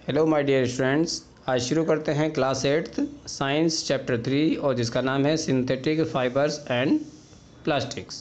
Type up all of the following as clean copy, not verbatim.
Hello my dear students, आज शुरू करते हैं क्लास 8th साइंस चैप्टर 3 और जिसका नाम है सिंथेटिक फाइबर्स एंड प्लास्टिक्स।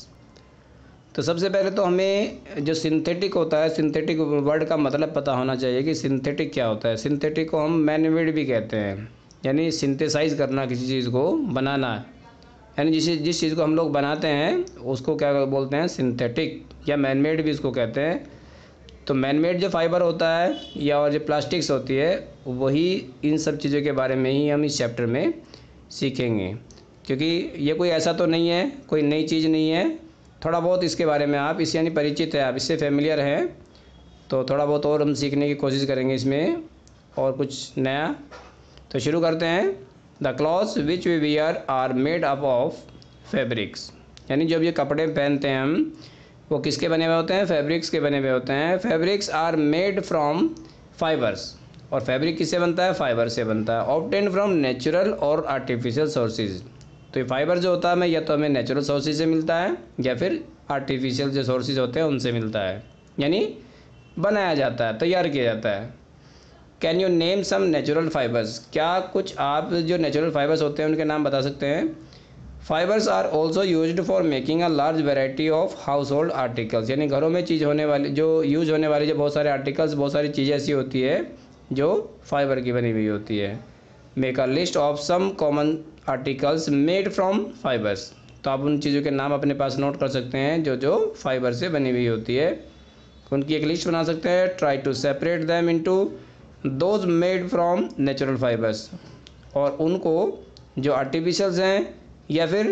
तो सबसे पहले तो हमें जो सिंथेटिक होता है, सिंथेटिक वर्ड का मतलब पता होना चाहिए कि सिंथेटिक क्या होता है। सिंथेटिक को हम मैन मेड भी कहते हैं, यानी सिंथेसाइज करना, किसी चीज़ को बनाना, यानी जिस चीज़ को हम लोग बनाते हैं उसको क्या बोलते हैं, सिंथेटिक या मैन मेड भी इसको कहते हैं। तो मैन मेड जो फाइबर होता है या और जो प्लास्टिक्स होती है, वही इन सब चीज़ों के बारे में ही हम इस चैप्टर में सीखेंगे, क्योंकि ये कोई ऐसा तो नहीं है, कोई नई चीज़ नहीं है। थोड़ा बहुत इसके बारे में आप इससे यानी परिचित है, आप इससे फेमिलियर हैं, तो थोड़ा बहुत और हम सीखने की कोशिश करेंगे इसमें और कुछ नया। तो शुरू करते हैं। The clothes which we wear are made up of fabrics, यानी जब ये कपड़े पहनते हैं हम, वो किसके बने हुए होते हैं, फैब्रिक्स के बने हुए होते हैं। Fabrics are made from fibres, और फैब्रिक किससे बनता है, फाइबर से बनता है। ऑब्टेन फ्रॉम नेचुरल और आर्टिफिशियल सोर्सेज, तो ये फाइबर जो होता है हमें या तो हमें नेचुरल सोर्सेज से मिलता है या फिर आर्टिफिशियल जो सोर्सेज होते हैं उनसे मिलता है, यानी बनाया जाता है, तैयार किया जाता है। Can you name some natural fibres, क्या कुछ आप जो नेचुरल फाइबर्स होते हैं उनके नाम बता सकते हैं। Fibres are also used for making a large variety of household articles, यानी घरों में चीज़ होने वाली, जो यूज होने वाली जो बहुत सारे आर्टिकल्स, बहुत सारी चीज़ें ऐसी होती है जो फाइबर की बनी हुई होती है। Make a list of some common articles made from fibres, तो आप उन चीज़ों के नाम अपने पास नोट कर सकते हैं जो जो फाइबर से बनी हुई होती है, उनकी एक लिस्ट बना सकते हैं। Try to separate them into those made from natural fibres, और उनको जो आर्टिफिशियल्स हैं या फिर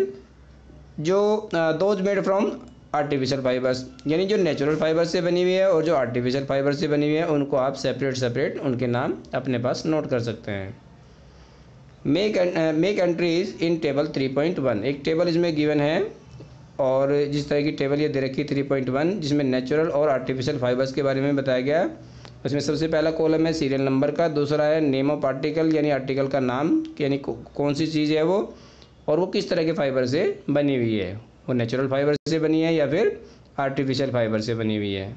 जो those made from artificial fibres, यानी जो नेचुरल फाइबर से बनी हुई है और जो आर्टिफिशियल फाइबर से बनी हुई है, उनको आप सेपरेट उनके नाम अपने पास नोट कर सकते हैं। मेक एंट्रीज इन टेबल 3.1, एक टेबल इसमें गिवन है और जिस तरह की टेबल ये दे रखी 3.1, जिसमें नेचुरल और आर्टिफिशियल फाइबर्स के बारे में बताया गया। उसमें सबसे पहला कॉलम है सीरियल नंबर का, दूसरा है नेम ऑफ आर्टिकल, यानी आर्टिकल का नाम, यानी कौन सी चीज़ है वो, और वो किस तरह के फाइबर से बनी हुई है, वो नेचुरल फाइबर से बनी है या फिर आर्टिफिशियल फाइबर से बनी हुई है।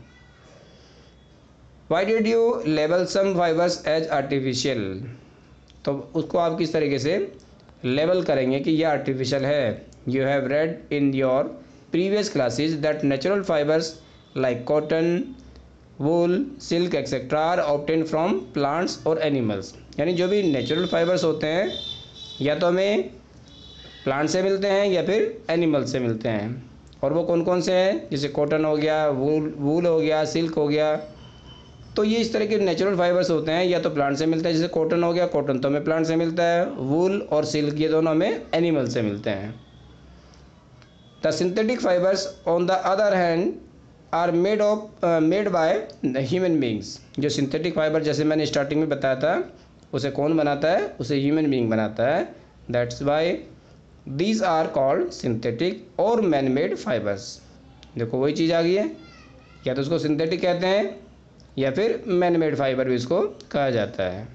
Why did you label some fibres as artificial, तो उसको आप किस तरीके से लेबल करेंगे कि यह आर्टिफिशियल है। You have read in your previous classes that natural fibres like cotton, wool, silk etcetera are obtain from plants और एनिमल्स, यानी जो भी नेचुरल फाइबर्स होते हैं या तो हमें प्लांट से मिलते हैं या फिर एनिमल से मिलते हैं, और वो कौन कौन से हैं, जैसे कॉटन हो गया, वूल हो गया, सिल्क हो गया। तो ये इस तरह के नेचुरल फाइबर्स होते हैं, या तो प्लांट से मिलते हैं, जैसे कॉटन हो गया, कॉटन तो हमें प्लांट से मिलता है, वूल और सिल्क ये दोनों हमें एनिमल से मिलते हैं। The synthetic fibres on the other hand are made by human beings, जो सिंथेटिक फाइबर जैसे मैंने स्टार्टिंग में बताया था, उसे कौन बनाता है, उसे ह्यूमन बींग बनाता है। That's why these are called synthetic और मैन मेड फाइबर्स। देखो वही चीज़ आ गई है, या तो उसको सिंथेटिक कहते हैं या फिर मैन मेड फाइबर भी इसको कहा जाता है।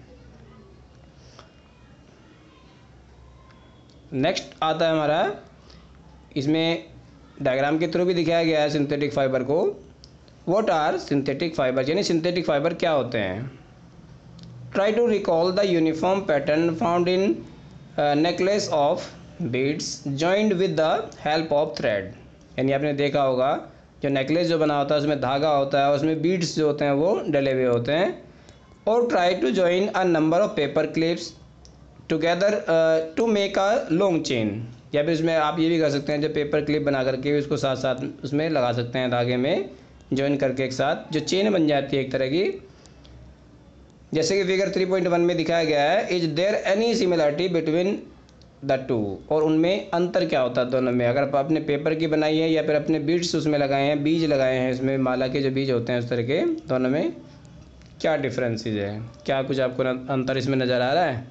नेक्स्ट आता है हमारा, इसमें डायग्राम के थ्रू भी दिखाया गया है सिंथेटिक फाइबर को। व्हाट आर सिंथेटिक फाइबर, यानी सिंथेटिक फाइबर क्या होते हैं। Try to recall the uniform pattern found in necklace of beads joint with the help of thread, यानी आपने देखा होगा जो नेकलेस जो बना होता है उसमें धागा होता है, उसमें बीड्स जो होते हैं वो डले हुए होते हैं। और try to join a number of paper clips together to make a long chain, या फिर इसमें आप ये भी कर सकते हैं, जो पेपर क्लिप बना करके उसको साथ साथ उसमें लगा सकते हैं, धागे में जॉइन करके एक साथ जो चेन बन जाती है एक तरह की, जैसे कि फिगर 3.1 में दिखाया गया है। Is there any similarity between the two, और उनमें अंतर क्या होता है दोनों में। अगर आप अपने पेपर की बनाई है या फिर अपने बीड्स उसमें लगाए हैं, बीज लगाए हैं, इसमें माला के जो बीज होते हैं उस तरह के, दोनों में क्या डिफरेंसेस है, क्या कुछ आपको अंतर इसमें नज़र आ रहा है।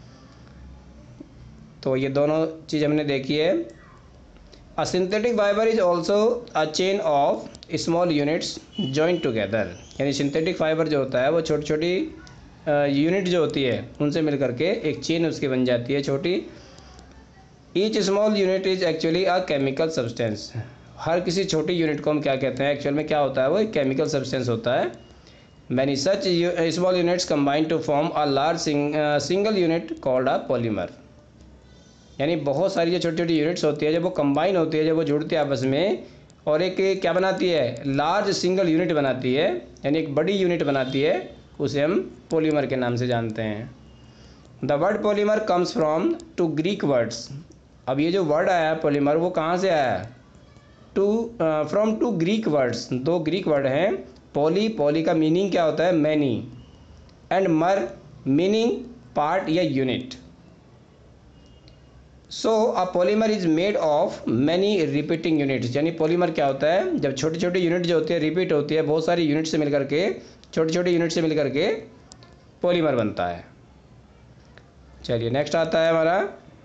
तो ये दोनों चीज़ हमने देखी है। A synthetic fibre is also a chain of small units joint together, यानी सिंथेटिक फाइबर जो होता है वो छोटी छोटी यूनिट जो होती है उनसे मिल करके एक चेन उसकी बन जाती है छोटी। Each small unit is actually a chemical substance, हर किसी छोटी यूनिट को हम क्या कहते हैं, एक्चुअल में क्या होता है, वो एक केमिकल सब्सटेंस होता है। Many such small units combine to form a large single unit called a polymer. यानी बहुत सारी जो छोटी छोटी यूनिट्स होती है, जब वो कंबाइन होती है, जब वो जुड़ती है आपस में और एक क्या बनाती है, लार्ज सिंगल यूनिट बनाती है, यानी एक बड़ी यूनिट बनाती है, उसे हम पॉलीमर के नाम से जानते हैं। The word polymer comes from two Greek words. अब ये जो वर्ड आया पॉलीमर, वो कहाँ से आया? From two Greek words. दो ग्रीक वर्ड हैं। पॉली का मीनिंग क्या होता है? Many, and mer meaning part या unit. So a polymer is made of many repeating units. यानी पॉलीमर क्या होता है? जब छोटी छोटी यूनिट जो होती है रिपीट होती है, बहुत सारी यूनिट से मिलकर के, छोटी छोटी यूनिट से मिलकर के पॉलीमर बनता है। चलिए नेक्स्ट आता है हमारा,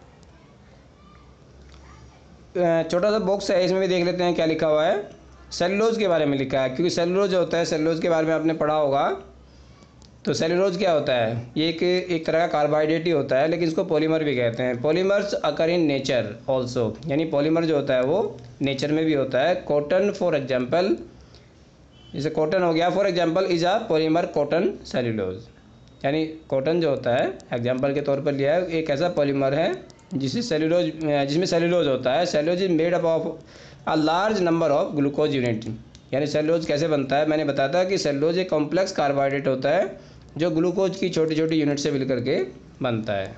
छोटा सा बॉक्स है, इसमें भी देख लेते हैं क्या लिखा हुआ है। सेलुलोज के बारे में लिखा है, क्योंकि सेलुलोज जो होता है, सेलुलोज के बारे में आपने पढ़ा होगा। तो सेलुलोज क्या होता है? ये एक तरह का कार्बोहाइड्रेट ही होता है, लेकिन इसको पॉलीमर भी कहते हैं। Polymers occur in nature also. यानी पॉलीमर जो होता है वो नेचर में भी होता है। कॉटन फॉर एग्जाम्पल, जैसे कॉटन हो गया, for example is a polymer cotton cellulose. यानी कॉटन जो होता है, एग्जाम्पल के तौर पर लिया है, एक ऐसा पॉलीमर है जिसमें सेलुलोज होता है। Cellulose is made up of a large number of glucose unit. यानी सेलुलोज कैसे बनता है? मैंने बताया था कि सेलुलोज एक कॉम्प्लेक्स कार्बोहाइड्रेट होता है जो ग्लूकोज की छोटी छोटी यूनिट से मिलकर के बनता है।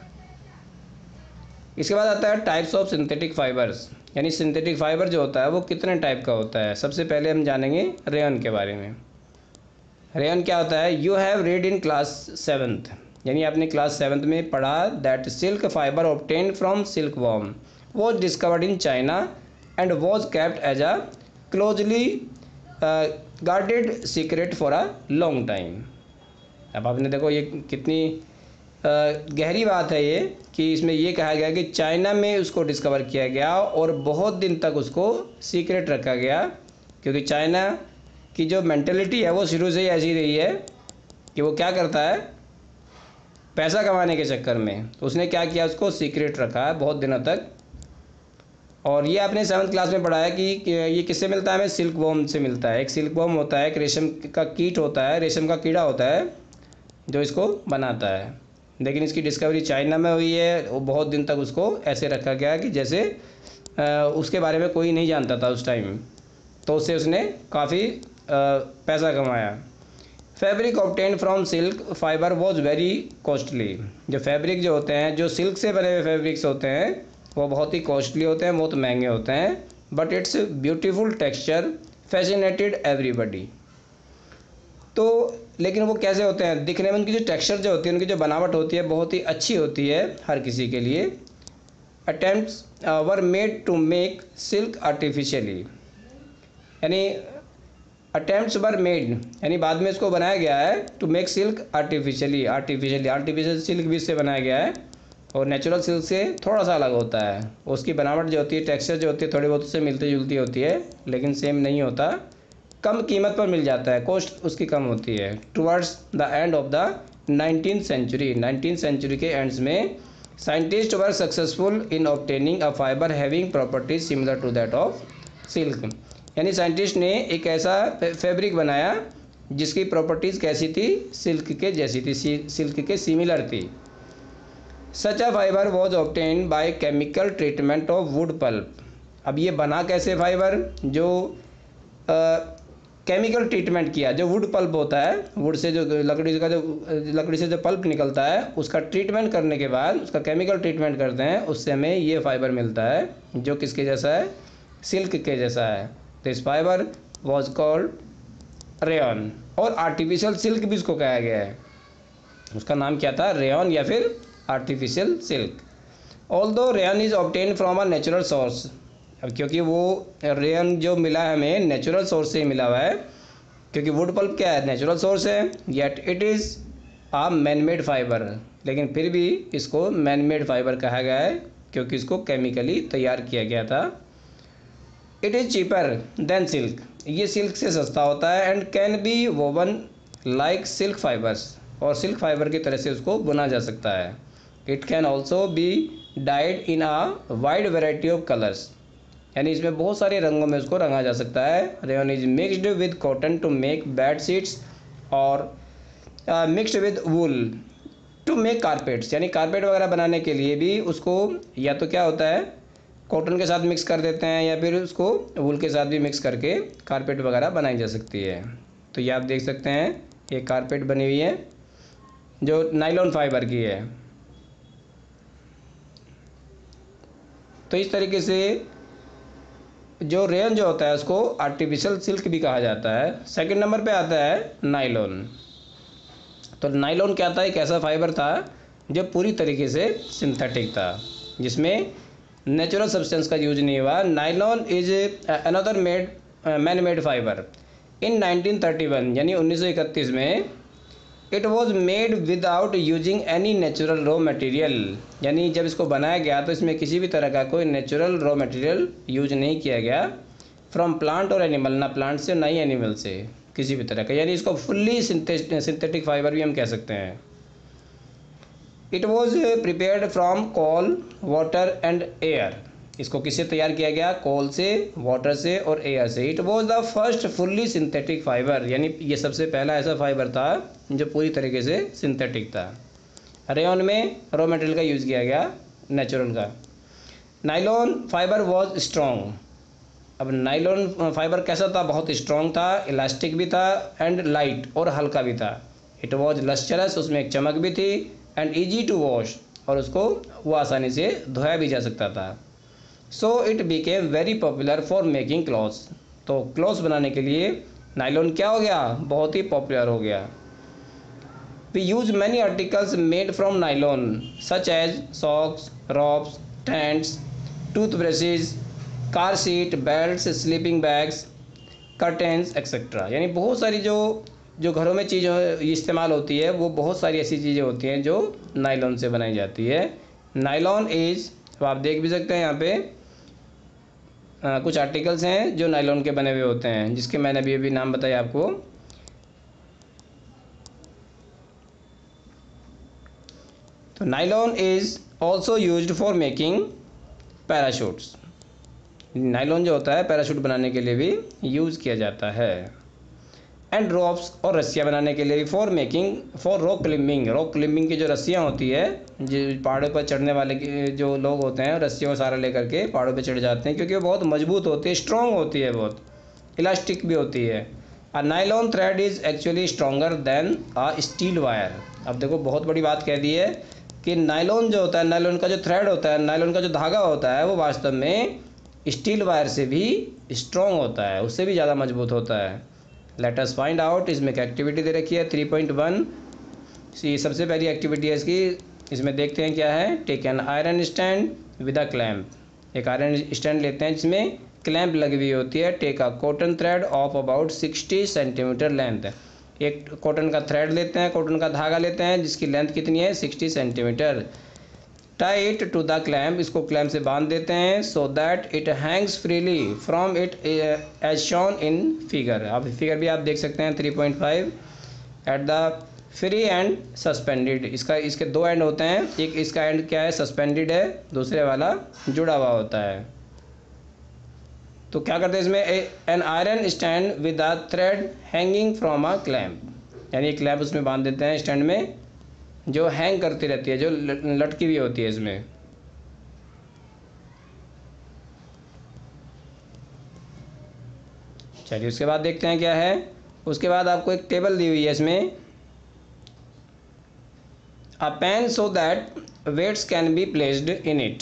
इसके बाद आता है टाइप्स ऑफ सिंथेटिक फाइबर्स। यानी सिंथेटिक फाइबर जो होता है वो कितने टाइप का होता है। सबसे पहले हम जानेंगे रेयन के बारे में। रेयन क्या होता है? You have read in class 7th, यानी आपने क्लास 7th में पढ़ा, that silk fibre obtain from silk worm was discovered in China and was kept as a closely guarded secret for a long time. अब आपने देखो ये कितनी गहरी बात है ये, कि इसमें ये कहा गया कि चाइना में उसको डिस्कवर किया गया और बहुत दिन तक उसको सीक्रेट रखा गया, क्योंकि चाइना की जो मेंटेलिटी है वो शुरू से ही ऐसी रही है कि वो क्या करता है, पैसा कमाने के चक्कर में उसने क्या किया, उसको सीक्रेट रखा है बहुत दिनों तक। और ये आपने 7th क्लास में पढ़ा है कि ये किससे मिलता है? हमें सिल्क वॉर्म से मिलता है। एक सिल्क वॉर्म होता है, एक रेशम का कीट होता है, रेशम का कीड़ा होता है जो इसको बनाता है। लेकिन इसकी डिस्कवरी चाइना में हुई है, वो बहुत दिन तक उसको ऐसे रखा गया कि जैसे उसके बारे में कोई नहीं जानता था उस टाइम, तो उससे उसने काफ़ी पैसा कमाया। Fabric obtain from silk fibre was very costly. जो फैब्रिक जो होते हैं, जो सिल्क से बने हुए फैब्रिक्स होते हैं, वो बहुत ही कॉस्टली होते हैं, बहुत महंगे होते हैं। But its beautiful texture fascinated everybody. तो लेकिन वो कैसे होते हैं? दिखने में उनकी जो टेक्सचर जो होती है, उनकी जो बनावट होती है, बहुत ही अच्छी होती है हर किसी के लिए। Attempts were made to make silk artificially. यानी अटेम्प्ट्स वर मेड, यानी बाद में इसको बनाया गया है to make silk artificial silk भी इससे बनाया गया है, और नेचुरल सिल्क से थोड़ा सा अलग होता है। उसकी बनावट जो होती है, टेक्सचर जो होती है, थोड़ी बहुत उससे मिलती जुलती होती है, लेकिन सेम नहीं होता। कम कीमत पर मिल जाता है, कॉस्ट उसकी कम होती है। Towards the end of the 19th century, 19th century के एंड्स में scientist were successful in obtaining a fibre having properties similar to that of silk. यानी साइंटिस्ट ने एक ऐसा फैब्रिक बनाया जिसकी प्रॉपर्टीज़ कैसी थी? सिल्क के जैसी थी, सिल्क के सिमिलर थी। Such a fibre was obtain by chemical treatment of wood pulp. अब ये बना कैसे फाइबर? जो केमिकल ट्रीटमेंट किया, जो वुड पल्प होता है, वुड से जो लकड़ी से जो पल्प निकलता है, उसका ट्रीटमेंट करने के बाद, उसका केमिकल ट्रीटमेंट करते हैं, उससे हमें ये फाइबर मिलता है जो किसके जैसा है? सिल्क के जैसा है। This fibre was called rayon, और आर्टिफिशियल सिल्क भी उसको कहा गया है। उसका नाम क्या था? रेयन या फिर artificial silk. Although rayon is obtain from a natural source. अब क्योंकि वो रेयन जो मिला है हमें नेचुरल सोर्स से ही मिला हुआ है, क्योंकि वुड पल्प क्या है? नेचुरल सोर्स है। Yet it is a man made fibre, लेकिन फिर भी इसको मैन मेड फाइबर कहा गया है क्योंकि इसको केमिकली तैयार किया गया था। It is cheaper than silk, ये सिल्क से सस्ता होता है। And can be woven like silk fibres, और सिल्क फाइबर की तरह से उसको बुना जा सकता है। It can also be dyed in a wide variety of colours, यानी इसमें बहुत सारे रंगों में उसको रंगा जा सकता है। Rayon is mixed with cotton to make bed sheets और mixed with wool to make carpets, यानी कारपेट वगैरह बनाने के लिए भी उसको या तो क्या होता है कॉटन के साथ मिक्स कर देते हैं या फिर उसको वूल के साथ भी मिक्स करके कारपेट वगैरह बनाई जा सकती है। तो ये आप देख सकते हैं ये कारपेट बनी हुई है जो नायलॉन फाइबर की है। तो इस तरीके से जो रेयन जो होता है उसको आर्टिफिशियल सिल्क भी कहा जाता है। सेकंड नंबर पे आता है नायलॉन। तो नायलॉन क्या था, एक ऐसा फाइबर था जो पूरी तरीके से सिंथेटिक था, जिसमें नेचुरल सब्सटेंस का यूज नहीं हुआ। Nylon is another man made fibre in 1931, यानी 1931 में it was made without using any natural raw material, यानी जब इसको बनाया गया तो इसमें किसी भी तरह का कोई नेचुरल रॉ मटेरियल यूज नहीं किया गया फ्रॉम प्लांट और एनिमल, ना प्लांट से ना ही एनिमल से किसी भी तरह का, यानी इसको फुल्ली सिंथेटिक फाइबर भी हम कह सकते हैं। It was prepared from coal, water and air, इसको किससे तैयार किया गया, कोल से, वाटर से और एयर से। It was the first fully synthetic fibre, यानी ये सबसे पहला ऐसा फाइबर था जो पूरी तरीके से सिंथेटिक था। रेयन में रॉ मटेरियल का यूज़ किया गया नेचुरल का। नायलॉन फाइबर वॉज स्ट्रॉन्ग, अब नायलॉन फाइबर कैसा था, बहुत स्ट्रॉन्ग था, इलास्टिक भी था एंड लाइट और हल्का भी था। इट वॉज लस्चरस, उसमें एक चमक भी थी, एंड ईजी टू वॉश, और उसको वो आसानी से धोया भी जा सकता था। So it became very popular for making clothes, तो क्लॉथ्स बनाने के लिए नायलॉन क्या हो गया, बहुत ही पॉपुलर हो गया। We use many articles made from nylon such as socks, robes, tents, tooth brushes, car seat, belts, sleeping bags, curtains etcetera, यानी बहुत सारी जो घरों में चीज़ें इस्तेमाल होती है वो बहुत सारी ऐसी चीज़ें होती हैं जो नायलॉन से बनाई जाती है। नायलॉन इज, तो आप देख भी सकते हैं यहाँ पे कुछ आर्टिकल्स हैं जो नायलॉन के बने हुए होते हैं, जिसके मैंने अभी नाम बताया आपको। तो nylon is also used for making parachutes, नायलॉन जो होता है पैराशूट बनाने के लिए भी यूज़ किया जाता है। एंड रोप्स, और रस्सियाँ बनाने के लिए भी, for making for rock climbing, rock climbing की जो रस्सियाँ होती है, जो पहाड़ों पर चढ़ने वाले जो लोग होते हैं रस्सियों का सहारा लेकर के पहाड़ों पर चढ़ जाते हैं, क्योंकि वो बहुत मजबूत होती है, स्ट्रॉन्ग होती है, बहुत इलास्टिक भी होती है। A nylon thread is actually stronger than a steel wire. अब देखो बहुत बड़ी बात कह दी है कि नायलॉन जो होता है, नायलॉन का जो थ्रेड होता है, नायलॉन का जो धागा होता है, वो वास्तव में स्टील वायर से भी स्ट्रॉन्ग होता है, उससे भी ज़्यादा मजबूत होता है। लेट अस फाइंड आउट, इसमें एक एक्टिविटी दे रखी है 3.1, ये सबसे पहली एक्टिविटी है इसकी। इसमें देखते हैं क्या है। Take an iron stand with a clamp, एक आयरन स्टैंड लेते हैं जिसमें क्लैम्प लगी हुई होती है। Take a cotton thread of about 60 centimetre length, एक कॉटन का थ्रेड लेते हैं, कॉटन का धागा लेते हैं जिसकी लेंथ कितनी है 60 centimetre. Tie it to the clamp, इसको क्लैम्प से बांध देते हैं, so that it hangs freely from it as shown in figure. अब फिगर भी आप देख सकते हैं 3.5। At the free end suspended, इसके दो एंड होते हैं, एक इसका एंड क्या है सस्पेंडेड है, दूसरे वाला जुड़ा हुआ होता है। तो क्या करते हैं इसमें, an iron stand with a thread hanging from a clamp, यानी एक क्लैम्प उसमें बांध देते हैं स्टैंड में जो हैंग करती रहती है, जो लटकी हुई होती है इसमें। चलिए उसके बाद देखते हैं क्या है। उसके बाद आपको एक टेबल दी हुई है इसमें, a pan so that weights can be placed in it.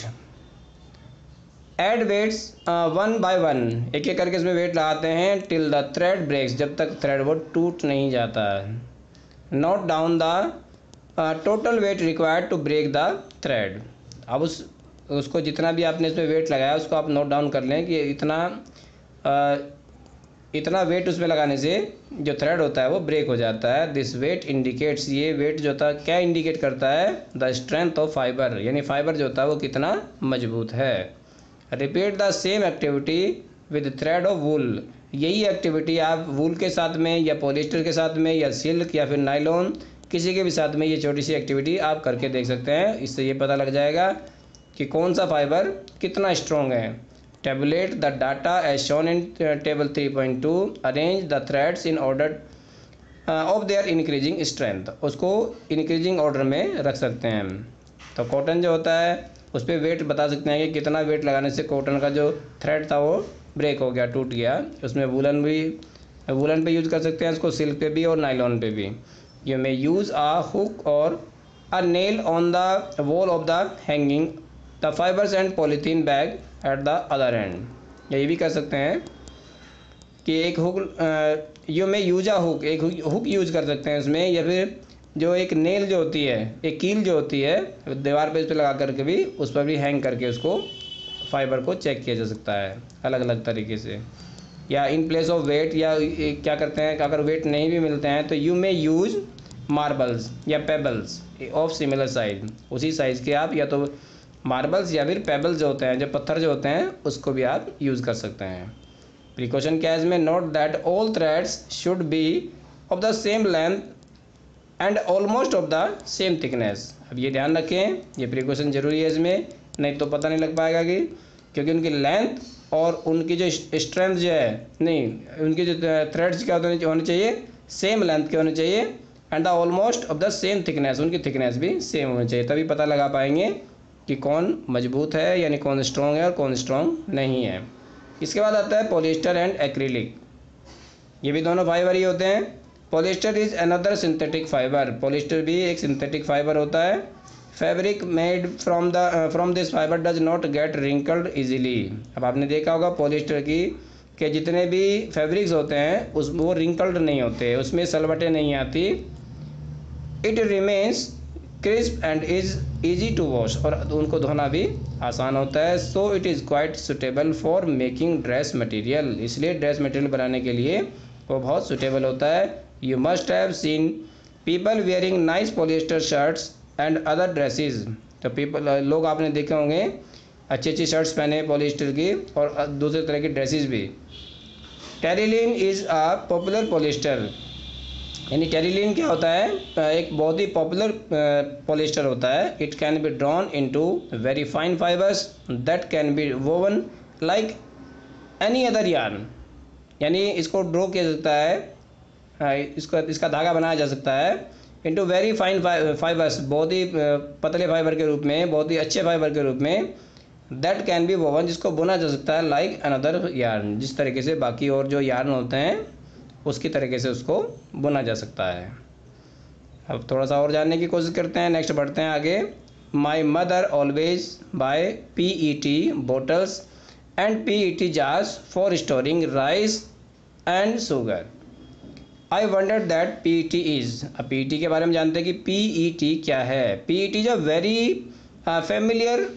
Add weights 1 by 1, एक एक करके इसमें वेट लगाते हैं, टिल द थ्रेड ब्रेक्स, जब तक थ्रेड वो टूट नहीं जाता है। Note down the total weight required to break the thread. अब उसको जितना भी आपने इसमें वेट लगाया उसको आप नोट डाउन कर लें कि इतना वेट उसमें लगाने से जो थ्रेड होता है वो ब्रेक हो जाता है। दिस वेट इंडिकेट्स, ये वेट जो होता है क्या इंडिकेट करता है, द स्ट्रेंथ ऑफ फाइबर, यानी फाइबर जो होता है वो कितना मजबूत है। Repeat the same activity with thread of wool, यही एक्टिविटी आप वूल के साथ में या पॉलिस्टर के साथ में या सिल्क या फिर नायलॉन किसी के भी साथ में ये छोटी सी एक्टिविटी आप करके देख सकते हैं। इससे ये पता लग जाएगा कि कौन सा फाइबर कितना स्ट्रॉन्ग है। Tabulate the data as shown in table 3.2, arrange the threads in order of their increasing strength, उसको इंक्रीजिंग ऑर्डर में रख सकते हैं हम। तो कॉटन जो होता है उस पर वेट बता सकते हैं कि कितना वेट लगाने से कॉटन का जो थ्रेड था वो ब्रेक हो गया, टूट गया। उसमें वुलन पे यूज़ कर सकते हैं इसको, सिल्क पे भी और नायलॉन पे भी। You may use a hook or a nail on the wall of the hanging the fibres and polythene bag at the other end. ये भी कर सकते हैं कि एक hook, you may use a hook, एक हुक यूज़ कर सकते हैं इसमें, या फिर जो एक नेल जो होती है, एक कील जो होती है दीवार पे, इस पर लगा करके भी उस पर भी हैंग करके उसको फाइबर को चेक किया जा सकता है अलग अलग तरीके से। या इन प्लेस ऑफ वेट, या क्या करते हैं अगर वेट नहीं भी मिलते हैं तो यू में यूज मार्बल्स या पेबल्स ऑफ सिमिलर साइज, उसी साइज़ के आप या तो मार्बल्स या फिर पेबल्स जो होते हैं, जो पत्थर जो होते हैं, उसको भी आप यूज़ कर सकते हैं। प्रिकॉशन क्या है इसमें? Note that all threads should be of the same length and almost of the same thickness. अब ये ध्यान रखें, ये प्रिकॉशन जरूरी है इसमें, नहीं तो पता नहीं लग पाएगा कि, क्योंकि उनकी लेंथ और उनकी जो स्ट्रेंथ जो है, नहीं उनके जो थ्रेड्स क्या होने चाहिए, सेम लेंथ के होने चाहिए, and the almost of the same thickness, उनकी थिकनेस भी सेम होनी चाहिए, तभी पता लगा पाएंगे कि कौन मजबूत है यानी कौन स्ट्रॉन्ग है और कौन स्ट्रॉन्ग नहीं है। इसके बाद आता है पॉलिएस्टर एंड एक्रिलिक, ये भी दोनों फाइबर ही होते हैं। Polyester is another synthetic fibre, polyester भी एक सिंथेटिक फाइबर होता है। Fabric made from this fibre does not get wrinkled easily. अब आपने देखा होगा पॉलिएस्टर की कि जितने भी फैब्रिक्स होते हैं उस वो रिंकल्ड नहीं होते, उसमें सलवटें नहीं आती। It remains crisp and is easy to wash, और उनको धोना भी आसान होता है। So it is quite suitable for making dress material, इसलिए ड्रेस मटेरियल बनाने के लिए वो बहुत सुटेबल होता है। You must have seen people wearing nice polyester shirts and other dresses, तो लोग आपने देखे होंगे अच्छी अच्छी शर्ट्स पहने पॉलिएस्टर की और दूसरे तरह की ड्रेसेस भी। Terylene is a popular polyester, यानी टेरिलीन क्या होता है, एक बहुत ही पॉपुलर पॉलिएस्टर होता है। It can be drawn into very fine fibres that can be woven like any other yarn, यानी इसको ड्रॉ किया जाता है, इसका धागा बनाया जा सकता है इनटू वेरी फाइन फाइबर्स, बहुत ही पतले फाइबर के रूप में, बहुत ही अच्छे फाइबर के रूप में। दैट कैन बी वोवन, जिसको बुना जा सकता है लाइक अनदर यार्न, जिस तरीके से बाकी और जो यार्न होते हैं उसकी तरीके से उसको बुना जा सकता है। अब थोड़ा सा और जानने की कोशिश करते हैं, नेक्स्ट बढ़ते हैं आगे। My mother always buy PET bottles and PET jars for storing rice and sugar. I wonder that PET is, अब PET के बारे में जानते हैं कि PET क्या है। PET is a very familiar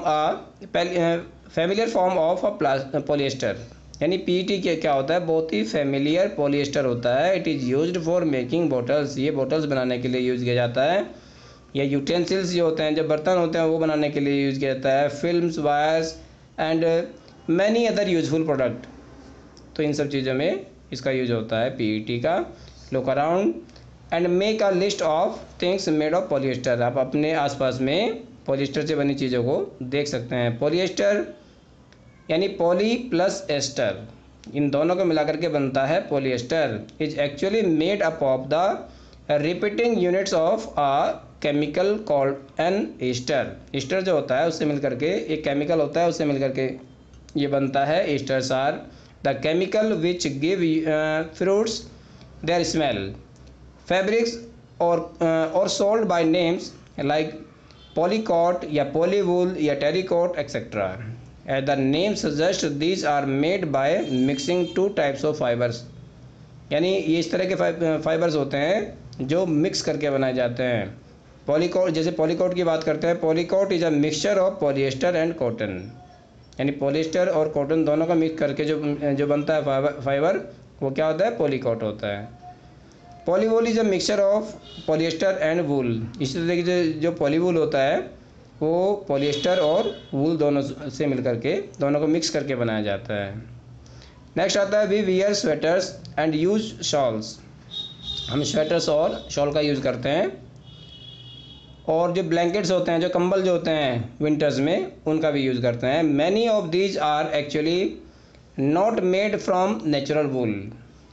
form of a polyester, यानी PET क्या होता है, बहुत ही फेमिलियर पॉलिएस्टर होता है। It is used for making bottles, ये बॉटल्स बनाने के लिए यूज़ किया जाता है। या यूटेंसिल्स जो होते हैं, जो बर्तन होते हैं वो बनाने के लिए यूज़ किया जाता है। Films, wires and many other useful product, तो इन सब चीज़ों में इसका यूज होता है PET का। Look around and make a list of things made of polyester, आप अपने आसपास में पॉलिएस्टर से बनी चीज़ों को देख सकते हैं। पॉलिएस्टर यानी पॉली प्लस एस्टर, इन दोनों को मिलाकर के बनता है polyester. Is actually made up of the repeating units of a chemical called an ester. Ester जो होता है उससे मिलकर के एक केमिकल होता है, उससे मिलकर के ये बनता है। Esters are the chemical which give fruits their smell, fabrics और sold by names like polycot या पॉलीवूल या terrycot etcetera. As the name suggests, these are made by mixing two types of fibers, यानी ये इस तरह के fibres होते हैं जो मिक्स करके बनाए जाते हैं। पॉलीकॉट, जैसे पॉलीकॉट की बात करते हैं, polycot is a mixture of polyester and cotton, यानी पॉलिएस्टर और कॉटन दोनों का मिक्स करके जो बनता है फाइबर वो क्या होता है, पॉलीकॉट होता है। Polywool is a mixture of polyester and wool, इसी तरीके से जो पॉलीवूल होता है वो पॉलिएस्टर और वूल दोनों से मिलकर के, दोनों को मिक्स करके बनाया जाता है। नेक्स्ट आता है we wear sweaters and use shawls, हम स्वेटर्स और शॉल का यूज़ करते हैं। और जो ब्लैंकेट्स होते हैं, जो कंबल जो होते हैं विंटर्स में, उनका भी यूज़ करते हैं। Many of these are actually not made from natural wool,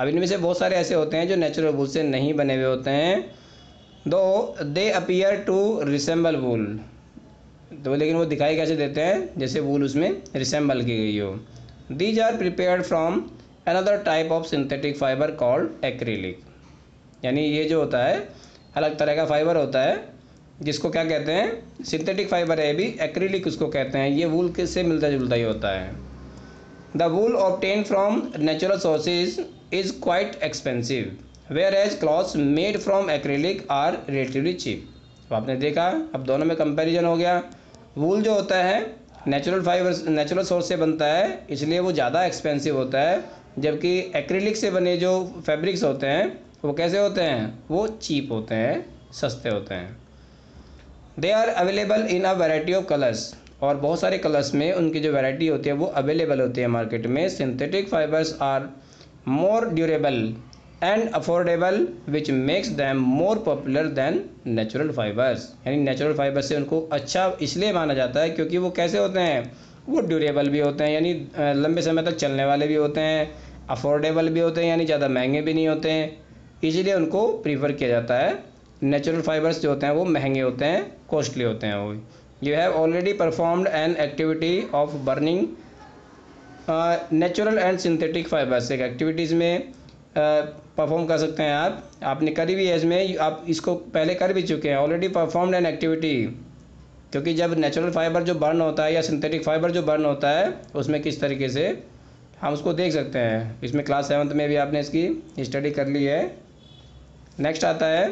अब इनमें से बहुत सारे ऐसे होते हैं जो नेचुरल वूल से नहीं बने हुए होते हैं, though they appear to resemble wool, तो लेकिन वो दिखाई कैसे देते हैं, जैसे वूल उसमें रिसेंबल की गई हो। These are prepared from another type of synthetic fibre called acrylic, यानी ये जो होता है अलग तरह का फाइबर होता है जिसको क्या कहते हैं, सिंथेटिक फाइबर है भी, एक्रिलिक उसको कहते हैं। ये वूल किससे मिलता जुलता ही होता है। The wool obtain from natural sources is quite expensive whereas clothes made from acrylic are relatively cheap. तो आपने देखा, अब दोनों में कंपैरिजन हो गया। वूल जो होता है नेचुरल फाइबर, नेचुरल सोर्स से बनता है, इसलिए वो ज़्यादा एक्सपेंसिव होता है, जबकि एक्रिलिक से बने जो फैब्रिक्स होते हैं वो कैसे होते हैं, वो चीप होते हैं, सस्ते होते हैं। They are available in a variety of colours, और बहुत सारे कलर्स में उनकी जो वैरायटी होती है वो अवेलेबल होती है मार्केट में। Synthetic fibres are more durable and affordable which makes them more popular than natural fibres, यानी नेचुरल फाइबर से उनको अच्छा इसलिए माना जाता है क्योंकि वो कैसे होते हैं, वो ड्यूरेबल भी होते हैं, यानी लंबे समय तक चलने वाले भी होते हैं, अफोर्डेबल भी होते हैं, यानी ज़्यादा महंगे भी नहीं होते हैं, इसीलिए उनको प्रीफर किया जाता है। नेचुरल फाइबर्स जो होते हैं वो महंगे होते हैं, कॉस्टली होते हैं वो। You have already performed an activity of burning natural and synthetic fibres, एक एक्टिविटीज़ में परफॉर्म कर सकते हैं आप, आपने करी भी है इसमें, आप इसको पहले कर भी चुके हैं, ऑलरेडी परफॉर्म्ड एन एक्टिविटी। क्योंकि जब नेचुरल फाइबर जो बर्न होता है या सिंथेटिक फाइबर जो बर्न होता है उसमें किस तरीके से हम उसको देख सकते हैं, इसमें क्लास 7th में भी आपने इसकी स्टडी कर ली है। नेक्स्ट आता है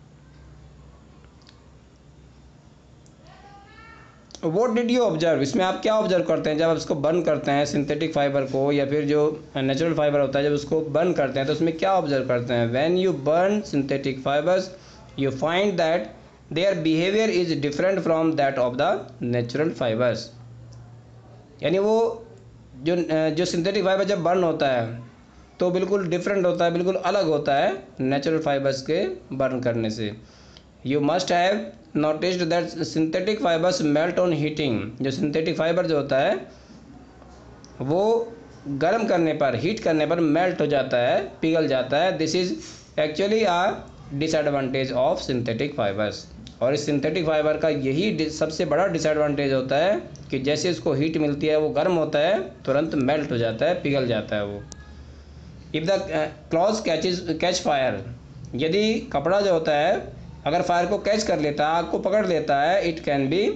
व्हाट डिड यू ऑब्जर्व, इसमें आप क्या ऑब्जर्व करते हैं जब आप इसको बर्न करते हैं सिंथेटिक फाइबर को, या फिर जो नेचुरल फाइबर होता है जब उसको बर्न करते हैं तो उसमें क्या ऑब्जर्व करते हैं। When you burn synthetic fibres you find that their behaviour is different from that of the natural fibres, यानी वो जो सिंथेटिक फाइबर जब बर्न होता है तो बिल्कुल डिफरेंट होता है, बिल्कुल अलग होता है नेचुरल फाइबर्स के बर्न करने से। You must have noticed that synthetic fibres melt on heating, जो सिंथेटिक फाइबर जो होता है वो गर्म करने पर, हीट करने पर मेल्ट हो जाता है, पिघल जाता है। This is actually a disadvantage of synthetic fibres, और इस सिंथेटिक फाइबर का यही सबसे बड़ा डिसएडवांटेज होता है कि जैसे इसको हीट मिलती है वो गर्म होता है, तुरंत मेल्ट हो जाता है, पिघल जाता है वो। If the cloth catch fire, यदि कपड़ा जो होता है अगर फायर को कैच कर लेता है, आग को पकड़ लेता है, इट कैन बी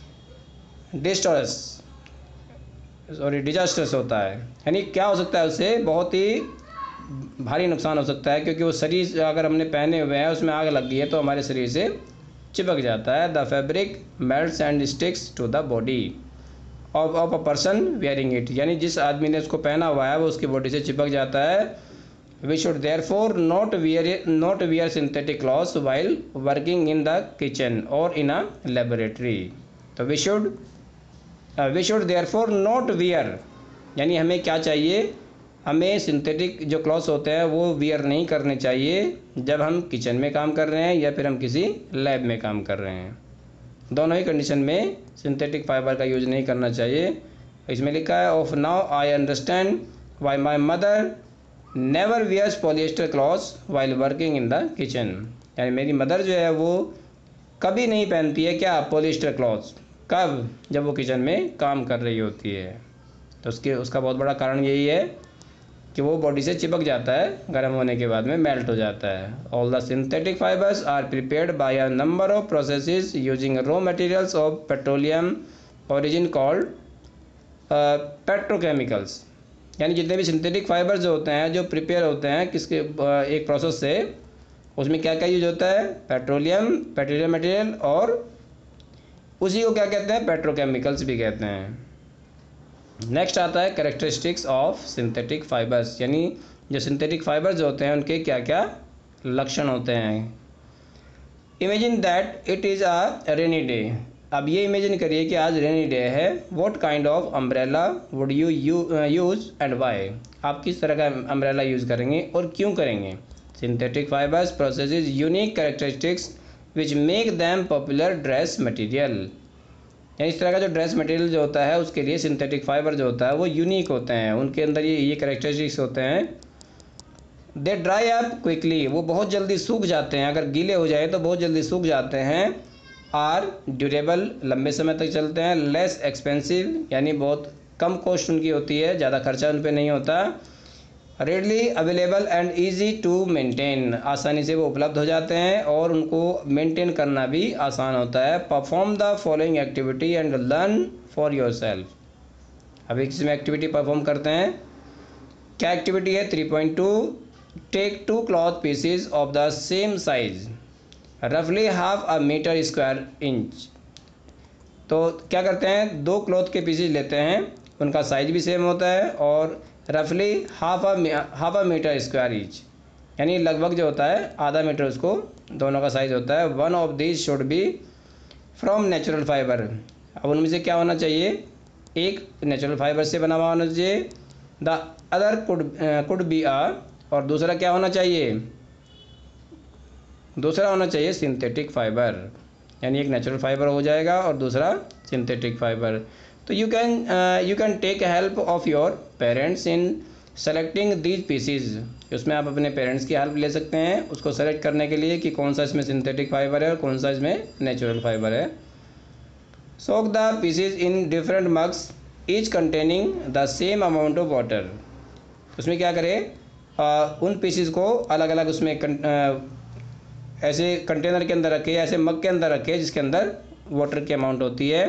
डिजास्टर्स होता है, यानी क्या हो सकता है उससे बहुत ही भारी नुकसान हो सकता है, क्योंकि वो शरीर अगर हमने पहने हुए हैं उसमें आग लग गई है तो हमारे शरीर से चिपक जाता है। The fabric melts and sticks to the body of a person wearing it, यानी जिस आदमी ने उसको पहना हुआ है वो उसकी बॉडी से चिपक जाता है। We should therefore not wear synthetic clothes while working in the kitchen or in a laboratory. तो we should therefore not wear, यानी हमें क्या चाहिए, हमें सिंथेटिक जो क्लॉथ्स होते हैं वो वियर नहीं करने चाहिए जब हम किचन में काम कर रहे हैं या फिर हम किसी लैब में काम कर रहे हैं। दोनों ही कंडीशन में सिंथेटिक फाइबर का यूज नहीं करना चाहिए। इसमें लिखा है of now I understand why my mother never wears polyester clothes while working in the kitchen, यानी मेरी मदर जो है वो कभी नहीं पहनती है क्या, पॉलिएस्टर क्लॉथ्स, कब, जब वो किचन में काम कर रही होती है। तो उसका बहुत बड़ा कारण यही है कि वो बॉडी से चिपक जाता है, गर्म होने के बाद में मेल्ट हो जाता है। All the synthetic fibres are prepared by a number of processes using raw materials of petroleum origin called petrochemicals, यानी जितने भी सिंथेटिक फाइबर्स जो होते हैं जो प्रिपेयर होते हैं किसके एक प्रोसेस से, उसमें क्या क्या यूज होता है, पेट्रोलियम मटेरियल, और उसी को क्या कहते हैं, पेट्रोकेमिकल्स भी कहते हैं। नेक्स्ट आता है कैरेक्टरिस्टिक्स ऑफ सिंथेटिक फाइबर्स, यानी जो सिंथेटिक फाइबर्स होते हैं उनके क्या क्या लक्षण होते हैं। Imagine that it is a rainy day, अब ये इमेजिन करिए कि आज रेनी डे है। What kind of umbrella would you use and why, आप किस तरह का अम्ब्रेला यूज़ करेंगे और क्यों करेंगे। Synthetic fibres processes unique characteristics which make them popular dress material, यानी इस तरह का जो ड्रेस मटेरियल जो होता है उसके लिए सिंथेटिक फाइबर जो होता है वो यूनिक होते हैं, उनके अंदर ये कैरेक्टरिस्टिक्स होते हैं दे ड्राई अप क्विकली, वो बहुत जल्दी सूख जाते हैं, अगर गीले हो जाए तो बहुत जल्दी सूख जाते हैं। आर ड्यूरेबल, लंबे समय तक चलते हैं। लेस एक्सपेंसिव, यानी बहुत कम कॉस्ट उनकी होती है, ज़्यादा खर्चा उन पर नहीं होता। Readily available and easy to maintain, आसानी से वो उपलब्ध हो जाते हैं और उनको मेंटेन करना भी आसान होता है। Perform the following activity and learn for yourself. अभी इसमें एक्टिविटी परफॉर्म करते हैं। क्या एक्टिविटी है? 3.2, take 2 cloth pieces of the same size रफली half a metre square inch. तो क्या करते हैं, 2 क्लॉथ के पीसेज लेते हैं, उनका साइज भी सेम होता है और रफली half a metre square inch, यानी लगभग जो होता है आधा मीटर उसको दोनों का साइज होता है। One of this should be from natural fibre. अब उनमें से क्या होना चाहिए? एक नेचुरल फाइबर से बना हुआ होना चाहिए। द अदर कुड बी और दूसरा क्या होना चाहिए? दूसरा होना चाहिए सिंथेटिक फाइबर, यानी एक नेचुरल फाइबर हो जाएगा और दूसरा सिंथेटिक फाइबर। तो you can take help of your parents in selecting these pieces. उसमें आप अपने पेरेंट्स की हेल्प ले सकते हैं उसको सेलेक्ट करने के लिए कि कौन सा इसमें सिंथेटिक फाइबर है और कौन सा इसमें नेचुरल फाइबर है। Soak the pieces in different mugs each containing the same amount of water. उसमें क्या करें, उन पीसीज को अलग अलग उसमें ऐसे कंटेनर के अंदर रखे, ऐसे मग के अंदर रखे जिसके अंदर वाटर की अमाउंट होती है।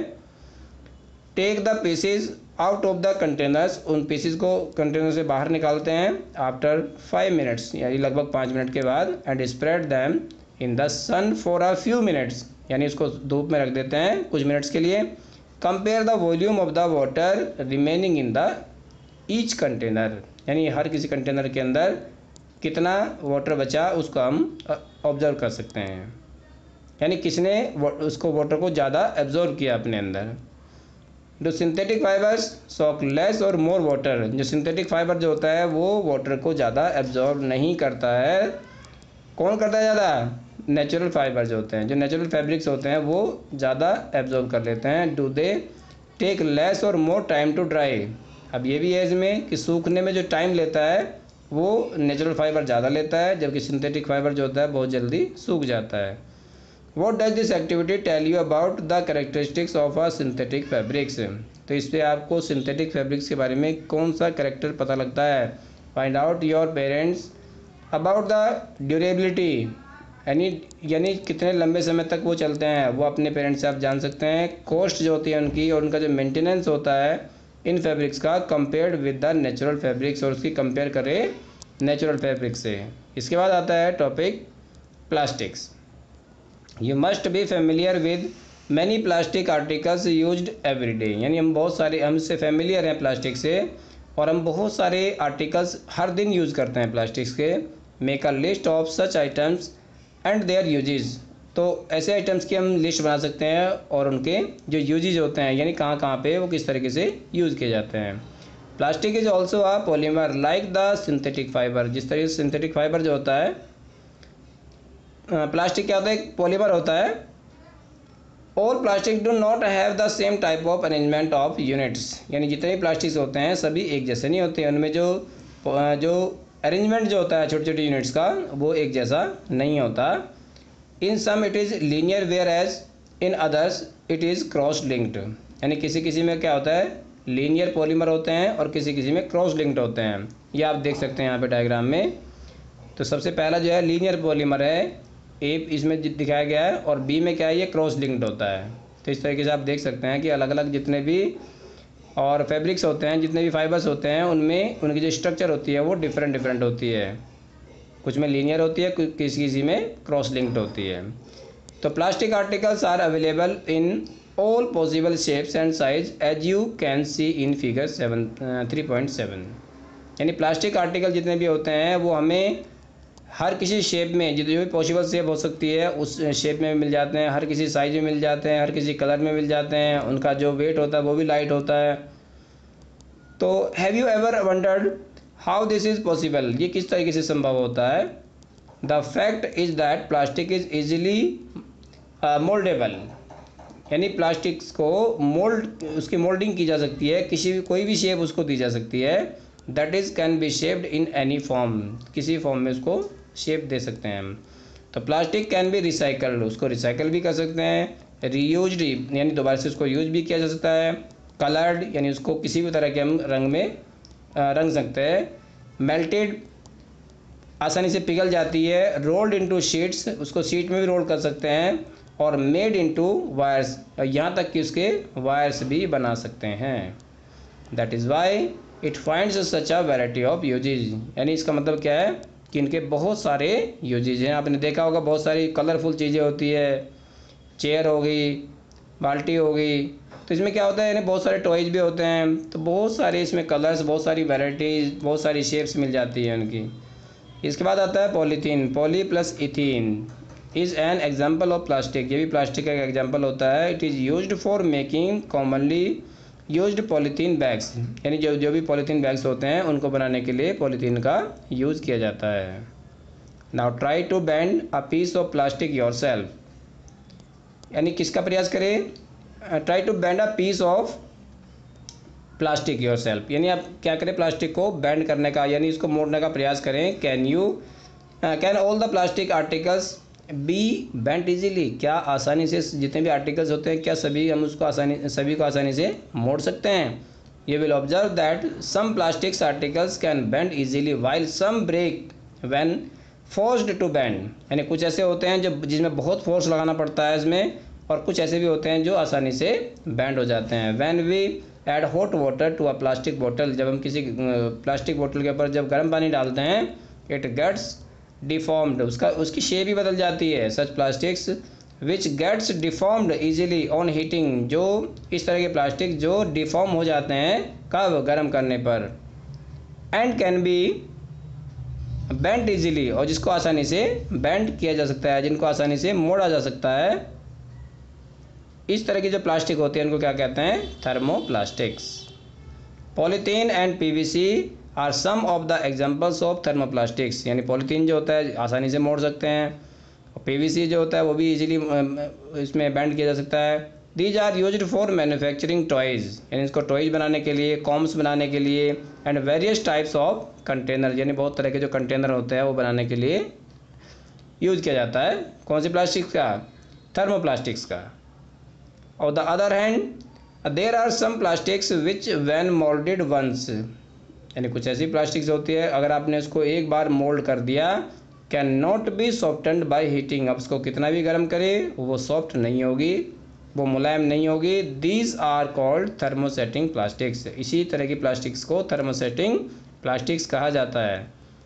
Take the pieces out of the containers, उन पीसेज को कंटेनर से बाहर निकालते हैं। आफ्टर 5 मिनट्स, यानी लगभग 5 मिनट के बाद। And spread them in the sun for a few minutes, यानी उसको धूप में रख देते हैं कुछ मिनट्स के लिए। Compare the volume of the water remaining in the each container, यानी हर किसी कंटेनर के अंदर कितना वाटर बचा उसको हम ऑब्जर्व कर सकते हैं, यानी किसने उसको वाटर को ज़्यादा एब्जॉर्व किया अपने अंदर। जो synthetic fibres soak less or more water, जो सिंथेटिक फाइबर जो होता है वो वाटर को ज़्यादा एब्जॉर्व नहीं करता है। कौन करता है ज़्यादा? नेचुरल फाइबर जो होते हैं, जो नेचुरल फैब्रिक्स होते हैं वो ज़्यादा एब्जॉर्व कर लेते हैं। Do they take less or more time to dry. अब ये भी है इसमें कि सूखने में जो टाइम लेता है वो नेचुरल फाइबर ज़्यादा लेता है, जबकि सिंथेटिक फाइबर जो होता है बहुत जल्दी सूख जाता है। What does this activity tell you about the characteristics of a synthetic fabrics? तो इस पर आपको सिंथेटिक फैब्रिक्स के बारे में कौन सा करेक्टर पता लगता है। Find out your parents about the durability, यानी कितने लंबे समय तक वो चलते हैं वो अपने पेरेंट्स से आप जान सकते हैं। कॉस्ट जो होती है उनकी और उनका जो मेंटेनेंस होता है इन फैब्रिक्स का compared with the natural fabrics, और उसकी कंपेयर करें नेचुरल फैब्रिक से। इसके बाद आता है topic plastics. You must be familiar with many plastic articles used every day, यानी हम इससे फेमिलियर हैं प्लास्टिक से और हम बहुत सारे आर्टिकल्स हर दिन यूज़ करते हैं प्लास्टिक्स के। Make a list of such items and their uses, तो ऐसे आइटम्स की हम लिस्ट बना सकते हैं और उनके जो यूजेज होते हैं, यानी कहाँ कहाँ पे वो किस तरीके से यूज़ किए जाते हैं। Plastic is also a polymer like the synthetic fibre, जिस तरीके से सिंथेटिक फाइबर जो होता है, प्लास्टिक क्या होता है? एक पॉलीमर होता है। All plastic do not have the same type of arrangement of units, यानी जितने भी प्लास्टिक्स होते हैं सभी एक जैसे नहीं होते, उनमें जो अरेंजमेंट जो होता है छोटी छोटी यूनिट्स का वो एक जैसा नहीं होता। In some it is linear whereas in others it is cross linked, यानी किसी किसी में क्या होता है लीनियर पॉलीमर होते हैं और किसी किसी में क्रॉस लिंक्ड होते हैं। ये आप देख सकते हैं यहाँ पे डायग्राम में। तो सबसे पहला जो है लीनियर पॉलीमर है, ए इसमें दिखाया गया है, और बी में क्या है ये क्रॉस लिंक्ड होता है। तो इस तरीके से आप देख सकते हैं कि अलग अलग जितने भी और फैब्रिक्स होते हैं, जितने भी फाइबर्स होते हैं, उनमें उनकी जो स्ट्रक्चर होती है वो डिफरेंट डिफरेंट होती है। कुछ में लीनियर होती है, किसी किसी में क्रॉस लिंक्ड होती है। तो plastic articles are available in all possible shapes and size as you can see in figure 3.7, यानी प्लास्टिक आर्टिकल जितने भी होते हैं वो हमें हर किसी शेप में, जो भी पॉसिबल शेप हो सकती है उस शेप में मिल जाते हैं, हर किसी साइज में मिल जाते हैं, हर किसी कलर में मिल जाते हैं, उनका जो वेट होता है वो भी लाइट होता है। तो have you ever wondered how this is possible, ये किस तरीके से संभव होता है। The fact is that plastic is easily mouldable, यानी प्लास्टिक्स को उसकी मोल्डिंग की जा सकती है, कोई भी शेप उसको दी जा सकती है that is can be shaped in any form, किसी फॉर्म में उसको शेप दे सकते हैं हम। तो प्लास्टिक कैन बी रिसाइकल्ड, उसको रिसाइकल भी कर सकते हैं। रीयूज्ड यानी दोबारा से उसको यूज भी किया जा सकता है। कलर्ड यानी उसको किसी भी तरह के हम रंग में रंग सकते हैं। मेल्टेड आसानी से पिघल जाती है। रोल्ड इनटू शीट्स, उसको शीट में भी रोल कर सकते हैं। और मेड इनटू वायर्स, यहाँ तक कि उसके वायर्स भी बना सकते हैं। That is why it finds such a variety of uses, यानी इसका मतलब क्या है कि इनके बहुत सारे यूजेज हैं। आपने देखा होगा बहुत सारी कलरफुल चीज़ें होती है, चेयर हो गई, बाल्टी हो गई, तो इसमें क्या होता है यानी बहुत सारे टॉयज भी होते हैं। तो बहुत सारे इसमें कलर्स, बहुत सारी वैरायटीज, बहुत सारी शेप्स मिल जाती है उनकी। इसके बाद आता है polythene. Poly plus ethene is an example of plastic, ये भी प्लास्टिक का एक एग्जाम्पल होता है। It is used for making commonly used polythene bags, यानी जो भी पॉलीथीन बैग्स होते हैं उनको बनाने के लिए पॉलीथीन का यूज़ किया जाता है। Now try to bend a piece of plastic yourself, यानी किसका प्रयास करें, try to bend a piece of plastic yourself, यानी आप क्या करें, प्लास्टिक को बेंड करने का यानी इसको मोड़ने का प्रयास करें। Can all the plastic articles be bent easily, क्या आसानी से जितने भी आर्टिकल्स होते हैं क्या सभी हम उसको सभी को आसानी से मोड़ सकते हैं। You will observe that some plastics articles can bend easily while some break when forced to bend, यानी कुछ ऐसे होते हैं जो जिसमें बहुत फोर्स लगाना पड़ता है इसमें, और कुछ ऐसे भी होते हैं जो आसानी से बेंड हो जाते हैं। When we add hot water to a plastic बोतल, जब हम किसी प्लास्टिक बोतल के ऊपर जब गर्म पानी डालते हैं, इट गेट्स डिफॉर्म्ड, उसकी शेप ही बदल जाती है। Such plastics which gets deformed easily on heating, जो इस तरह के प्लास्टिक जो डिफॉर्म हो जाते हैं कब, गर्म करने पर। And can be bend easily, और जिसको आसानी से बेंड किया जा सकता है, जिनको आसानी से मोड़ा जा सकता है। इस तरह की जो प्लास्टिक होते हैं उनको क्या कहते हैं, thermoplastics. Polythene and PVC are some of the examples of thermoplastics, यानी पॉलीथीन जो होता है आसानी से मोड़ सकते हैं, और पीवीसी जो होता है वो भी इजीली इसमें बेंड किया जा सकता है। These are used for manufacturing toys, यानी इसको टॉयज़ बनाने के लिए, कॉम्स बनाने के लिए, and various types of container, यानी बहुत तरह के जो कंटेनर होते हैं वो बनाने के लिए यूज़ किया जाता है। कौन सी प्लास्टिक्स का, थर्मोप्लास्टिक्स का। On the other hand there are some plastics which when moulded once, यानी कुछ ऐसी प्लास्टिक्स होती है अगर आपने उसको एक बार मोल्ड कर दिया, can not be softened by heating, अब उसको कितना भी गर्म करे वो सॉफ्ट नहीं होगी, वो मुलायम नहीं होगी। These are called thermosetting plastics, इसी तरह की प्लास्टिक्स को थर्मोसेटिंग प्लास्टिक्स कहा जाता है।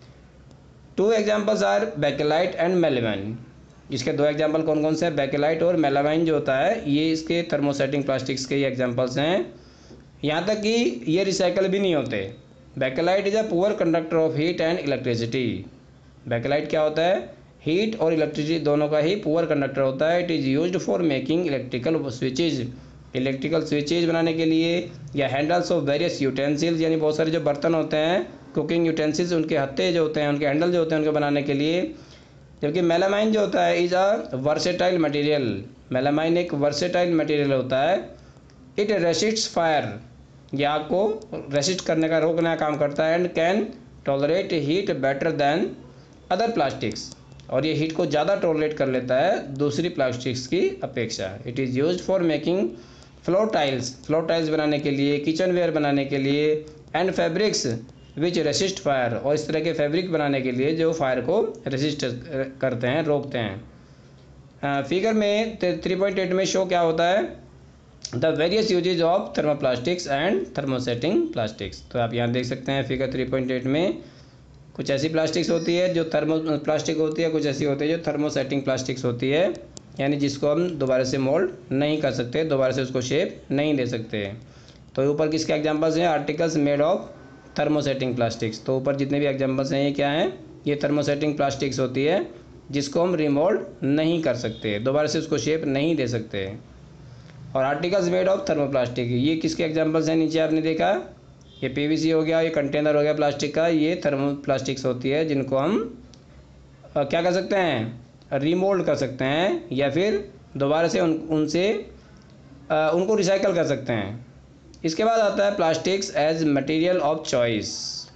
Two examples are bakelite and melamine, इसके दो एग्जाम्पल कौन कौन से हैं, बेकेलाइट और मेलामाइन जो होता है ये इसके थर्मोसेटिंग प्लास्टिक्स के एग्जाम्पल्स हैं। यहाँ तक कि ये रिसाइकल भी नहीं होते। Bakelite is a poor conductor of heat and electricity, bakelite क्या होता है, हीट और इलेक्ट्रिसिटी दोनों का ही पुअर कंडक्टर होता है। It is used for making electrical switches, electrical switches बनाने के लिए, या हैंडल्स ऑफ वेरियस यूटेंसिल्स, यानी बहुत सारे जो बर्तन होते हैं कुकिंग यूटेंसिल्स, उनके हत्थे जो होते हैं, उनके हैंडल जो होते हैं उनको बनाने के लिए। जबकि मेलामाइन जो होता है is a versatile material, melamine एक वर्सेटाइल मटेरियल होता है। इट रेसिस्ट्स फायर, यह आग को रेसिस्ट करने का, रोकने का काम करता है। And can tolerate heat better than other plastics, और ये हीट को ज़्यादा टॉलरेट कर लेता है दूसरी प्लास्टिक्स की अपेक्षा। It is used for making floor tiles बनाने के लिए, किचन वेयर बनाने के लिए, and fabrics which resist fire, और इस तरह के फैब्रिक बनाने के लिए जो फायर को रेसिस्ट करते हैं, रोकते हैं। फिगर में 3.8 में शो क्या होता है, the various uses of thermoplastics and thermosetting plastics. तो आप यहाँ देख सकते हैं फिगर 3.8 में कुछ ऐसी प्लास्टिक्स होती है जो प्लास्टिक होती है, कुछ ऐसी होती है जो थर्मोसेटिंग प्लास्टिक्स होती है, यानी जिसको हम दोबारा से मोल्ड नहीं कर सकते, दोबारा से उसको शेप नहीं दे सकते। तो ऊपर किसके एग्जांपल्स हैं, articles made of thermosetting plastics. तो ऊपर जितने भी एग्जांपल्स हैं ये क्या हैं, ये थर्मोसेटिंग प्लास्टिक्स होती है जिसको हम रिमोल्ड नहीं कर सकते, दोबारा से उसको शेप नहीं दे सकते। और आर्टिकल्स मेड ऑफ थर्मोप्लास्टिक, ये किसके एग्जांपल्स हैं, नीचे आपने देखा, ये पीवीसी हो गया, ये कंटेनर हो गया प्लास्टिक का, ये थर्मोप्लास्टिक्स होती है जिनको हम क्या कर सकते हैं, रीमोल्ड कर सकते हैं, या फिर दोबारा से उनको रिसाइकल कर सकते हैं। इसके बाद आता है plastics as material of choice.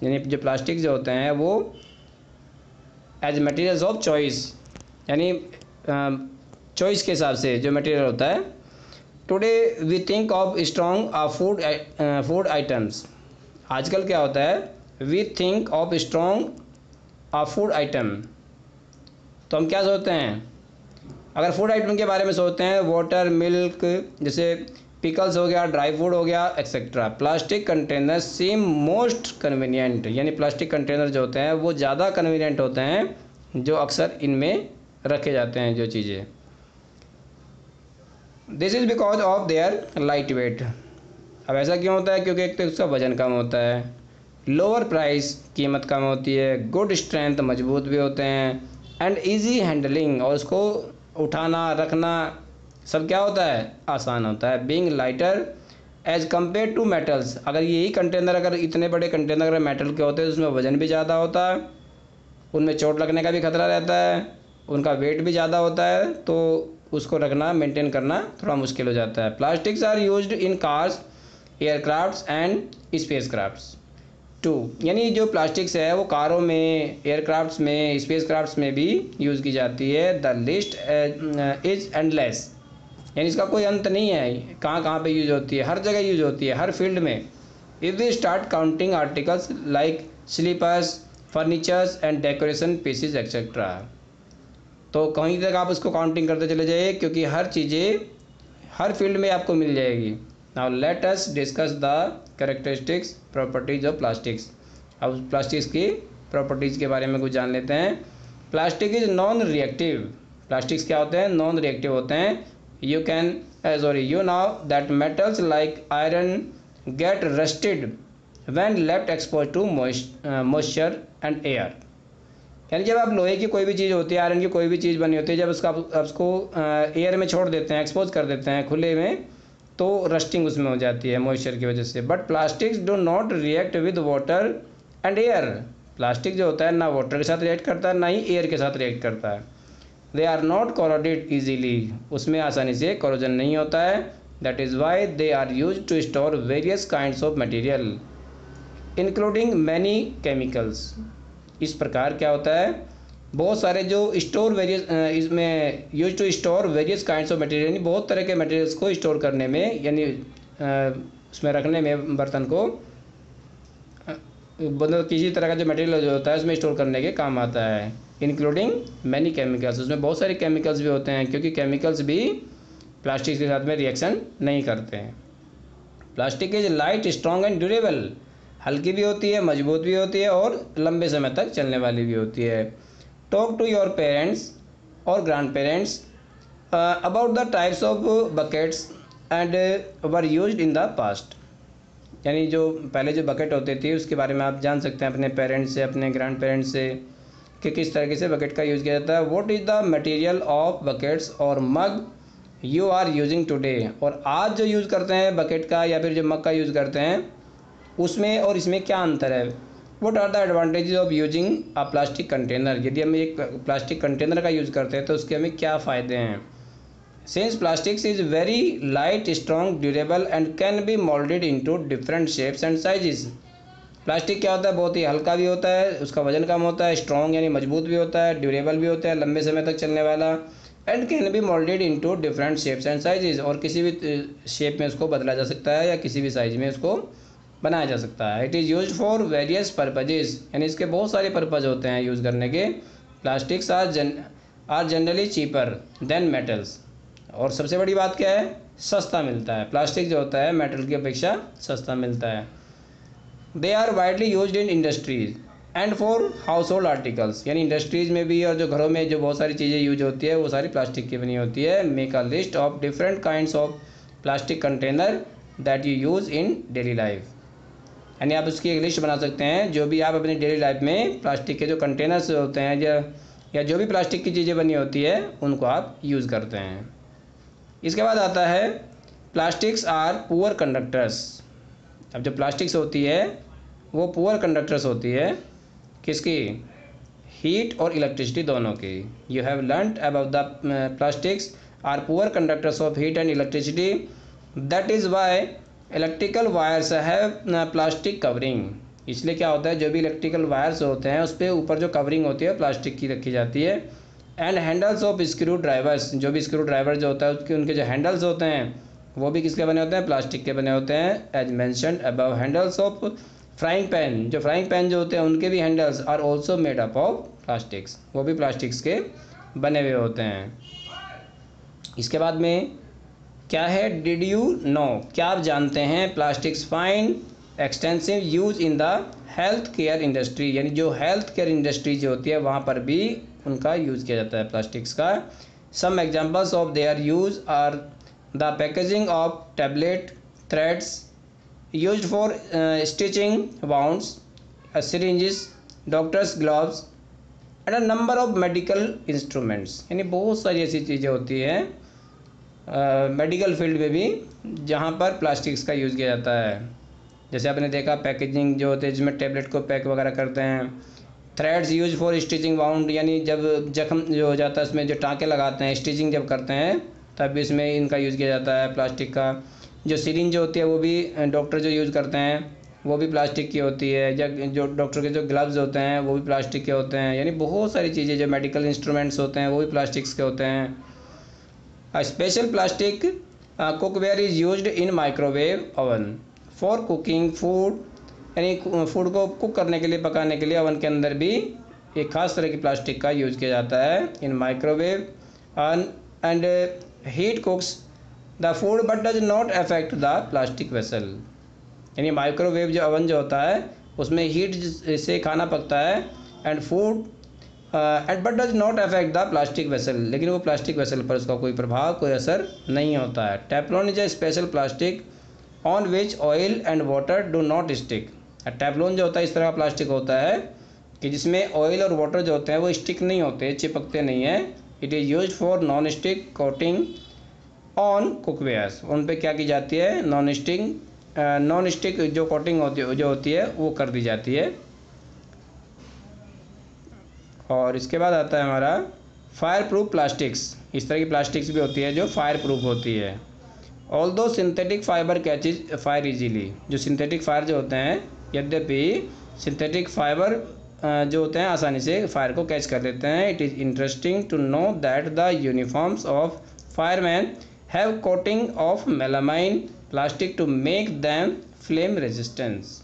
यानी जो प्लास्टिक जो होते हैं वो एज मटेरियल्स ऑफ चॉइस, यानी चॉइस के हिसाब से जो मटेरियल होता है। Today we think of strong food items. आजकल क्या होता है, we think of strong food item, तो हम क्या सोचते हैं, अगर फूड आइटम के बारे में सोचते हैं, वाटर, मिल्क, जैसे पिकल्स हो गया, ड्राई फूड हो गया, etcetera. Plastic container seem most convenient, यानी प्लास्टिक कंटेनर जो होते हैं वो ज़्यादा कन्वीनियंट होते हैं जो अक्सर इनमें रखे जाते हैं जो चीज़ें। This is because of their light weight. अब ऐसा क्यों होता है, क्योंकि एक तो उसका वज़न कम होता है, लोअर प्राइस, कीमत कम होती है, गुड स्ट्रेंथ, मजबूत भी होते हैं, एंड ईजी हैंडलिंग, और उसको उठाना रखना सब क्या होता है, आसान होता है। Being lighter as compare to metals, अगर यही कंटेनर, अगर इतने बड़े कंटेनर अगर मेटल के होते हैं तो उसमें वज़न भी ज़्यादा होता है, उनमें चोट लगने का भी खतरा रहता है, उनका वेट भी ज़्यादा होता है, तो उसको रखना, मेंटेन करना थोड़ा मुश्किल हो जाता है। Plastics are used in cars, aircrafts and space crafts too, यानी जो प्लास्टिक्स है वो कारों में, एयरक्राफ्ट्स में, स्पेस क्राफ्ट्स में भी यूज़ की जाती है। द लिस्ट इज़ एंडलेस, यानी इसका कोई अंत नहीं है, कहाँ कहाँ पे यूज होती है, हर जगह यूज होती है, हर फील्ड में। If we start counting articles like slippers, furnitures and decoration pieces etcetera, तो कहीं तक आप उसको काउंटिंग करते चले जाइए, क्योंकि हर चीज़ें हर फील्ड में आपको मिल जाएगी। Now let us discuss the characteristics properties of plastics. अब प्लास्टिक्स की प्रॉपर्टीज़ के बारे में कुछ जान लेते हैं। Plastic is non reactive, plastics क्या होते हैं, नॉन रिएक्टिव होते हैं। You know that metals like iron get rusted when left exposed to moisture and air, यानी जब आप लोहे की कोई भी चीज़ होती है, आयरन की कोई भी चीज़ बनी होती है, जब उसको एयर में छोड़ देते हैं, एक्सपोज कर देते हैं खुले में, तो रस्टिंग उसमें हो जाती है मॉइस्चर की वजह से। But plastics do not react with water and air, plastic जो होता है ना वाटर के साथ रिएक्ट करता है ना ही एयर के साथ रिएक्ट करता है। They are not corroded easily, उसमें आसानी से corrosion नहीं होता है। That is why they are use to store various kinds of material including many chemicals. इस प्रकार क्या होता है, बहुत सारे जो स्टोर वेरियस, इसमें use to store various kinds of material, यानी बहुत तरह के मटेरियल्स को स्टोर करने में, यानी उसमें रखने में, बर्तन को, मतलब किसी तरह का जो मटेरियल जो होता है उसमें स्टोर करने के काम आता है। इंक्लूडिंग मैनी केमिकल्स, उसमें बहुत सारे केमिकल्स भी होते हैं, क्योंकि केमिकल्स भी प्लास्टिक के साथ में रिएक्शन नहीं करते हैं। Plastic is light, strong and durable, हल्की भी होती है, मजबूत भी होती है और लंबे समय तक चलने वाली भी होती है। टॉक टू योर पेरेंट्स और grandparents about the types of buckets and were used in the past, यानी जो पहले जो बकेट होती थी उसके बारे में आप जान सकते हैं अपने पेरेंट्स से, अपने ग्रैंड पेरेंट्स से, कि किस तरीके से बकेट का यूज़ किया जाता है। What is the material of buckets और mug you are using today, और आज जो यूज़ करते हैं बकेट का या फिर जो मग का यूज़ करते हैं उसमें और इसमें क्या अंतर है। What are the advantages of using a plastic container, यदि हम एक प्लास्टिक कंटेनर का यूज़ करते हैं तो उसके हमें क्या फ़ायदे हैं। Since plastics is very light, strong, durable and can be moulded into different shapes and sizes. Plastic क्या होता है, बहुत ही हल्का भी होता है, उसका वजन कम होता है, स्ट्रॉन्ग यानी मजबूत भी होता है, ड्यूरेबल भी होता है, लंबे समय तक चलने वाला, and can be moulded into different shapes and sizes, और किसी भी शेप में उसको बदला जा सकता है या किसी भी साइज में उसको बनाया जा सकता है। It is use for various purposes, यानी इसके बहुत सारे पर्पज़ होते हैं यूज़ करने के। Plastics are generally cheaper than metals, और सबसे बड़ी बात क्या है, सस्ता मिलता है। प्लास्टिक जो होता है मेटल की अपेक्षा सस्ता मिलता है। They are widely used in industries and for household articles, यानी इंडस्ट्रीज में भी और जो घरों में जो बहुत सारी चीज़ें यूज होती है वो सारी प्लास्टिक की बनी होती है। Make a list of different kinds of plastic container that you use in daily life, यानी आप उसकी एक लिस्ट बना सकते हैं जो भी आप अपनी डेली लाइफ में प्लास्टिक के जो कंटेनर्स होते हैं या जो भी प्लास्टिक की चीज़ें बनी होती है उनको आप यूज़ करते हैं। इसके बाद आता है प्लास्टिक्स आर पुअर कंडक्टर्स। अब जो प्लास्टिक्स होती है वो पुअर कंडक्टर्स होती है, किसकी, हीट और इलेक्ट्रिसिटी दोनों की। You have learned about the plastics are poor conductors of heat and electricity, that is why electrical wires have plastic covering, इसलिए क्या होता है, जो भी इलेक्ट्रिकल वायर्स होते हैं उस पर ऊपर जो कवरिंग होती है प्लास्टिक की रखी जाती है। And handles of screwdrivers, जो भी स्क्रू ड्राइवर जो होता है उसके उनके जो हैंडल्स होते हैं वो भी किसके बने होते हैं, प्लास्टिक के बने होते हैं। As mentioned above, handles of frying pan, जो फ्राइंग पैन जो होते हैं उनके भी handles are also made up of plastics, वो भी प्लास्टिक्स के बने हुए होते हैं। इसके बाद में क्या है, डिड यू नो, क्या आप जानते हैं, plastics find extensive use in the health care industry, यानी जो हेल्थ केयर इंडस्ट्री जो होती है वहाँ पर भी उनका यूज़ किया जाता है प्लास्टिक्स का। Some examples of their use are the packaging of tablet, threads used for stitching wounds, syringes, doctors gloves and a number of medical instruments, यानी बहुत सारी ऐसी चीज़ें होती हैं मेडिकल फील्ड में भी जहाँ पर प्लास्टिक्स का यूज़ किया जाता है। जैसे आपने देखा पैकेजिंग जो होते हैं जिसमें टेबलेट को पैक वगैरह करते हैं। Threads use for stitching wound, यानी जब जख्म जो हो जाता है उसमें जो टाँके लगाते हैं, स्टिचिंग जब करते हैं तब इसमें इनका यूज़ किया जाता है प्लास्टिक का। जो सिरिंज जो होती है वो भी डॉक्टर जो यूज़ करते हैं वो भी प्लास्टिक की होती है। जो डॉक्टर के जो ग्लव्स होते हैं वो भी प्लास्टिक के होते हैं। यानी बहुत सारी चीज़ें जो मेडिकल इंस्ट्रूमेंट्स होते हैं वो भी प्लास्टिक्स के होते हैं। A special plastic cookware is used in microwave oven for cooking food, यानी फूड को कुक करने के लिए, पकाने के लिए ओवन के अंदर भी एक खास तरह की प्लास्टिक का यूज़ किया जाता है। In microwave and heat cooks the food but does not affect the plastic vessel, यानी माइक्रोवेव जो ओवन जो होता है उसमें हीट से खाना पकता है and food and but does not affect the plastic vessel, लेकिन वो प्लास्टिक वेसल पर उसका कोई प्रभाव, कोई असर नहीं होता है। Teflon is a special plastic on which oil and water do not stick. Teflon जो होता है इस तरह का प्लास्टिक होता है कि जिसमें ऑयल और वाटर जो होते हैं वो स्टिक नहीं होते, चिपकते नहीं हैं। It is use for non stick coating on cookwares, उन पर क्या की जाती है, नॉन स्टिक जो कोटिंग होती है वो कर दी जाती है। और इसके बाद आता है हमारा फायर प्रूफ प्लास्टिक्स। इस तरह की प्लास्टिक्स भी होती है जो फायर प्रूफ होती है। Although synthetic fibre catches fire easily, जो सिंथेटिक फायर जो होते हैं, यद्यपि सिंथेटिक फाइबर जो होते हैं आसानी से फायर को कैच कर लेते हैं। It is interesting to know that the uniforms of fireman have coating of melamine plastic to make them flame resistance,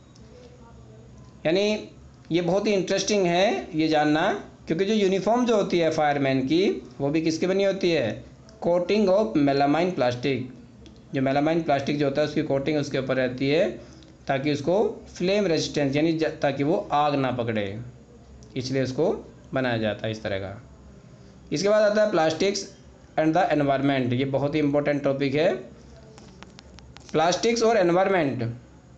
यानी ये बहुत ही इंटरेस्टिंग है ये जानना, क्योंकि जो यूनिफॉर्म जो होती है फायरमैन की वो भी किसकी बनी होती है, कोटिंग ऑफ मेलामाइन प्लास्टिक। जो मेलामाइन प्लास्टिक जो होता है उसकी कोटिंग उसके ऊपर रहती है ताकि उसको फ्लेम रेजिस्टेंस, यानी ताकि वो आग ना पकड़े, इसलिए उसको बनाया जाता है इस तरह का। इसके बाद आता है प्लास्टिक्स एंड द एनवायरनमेंट। ये बहुत ही इंपॉर्टेंट टॉपिक है, प्लास्टिक्स और environment.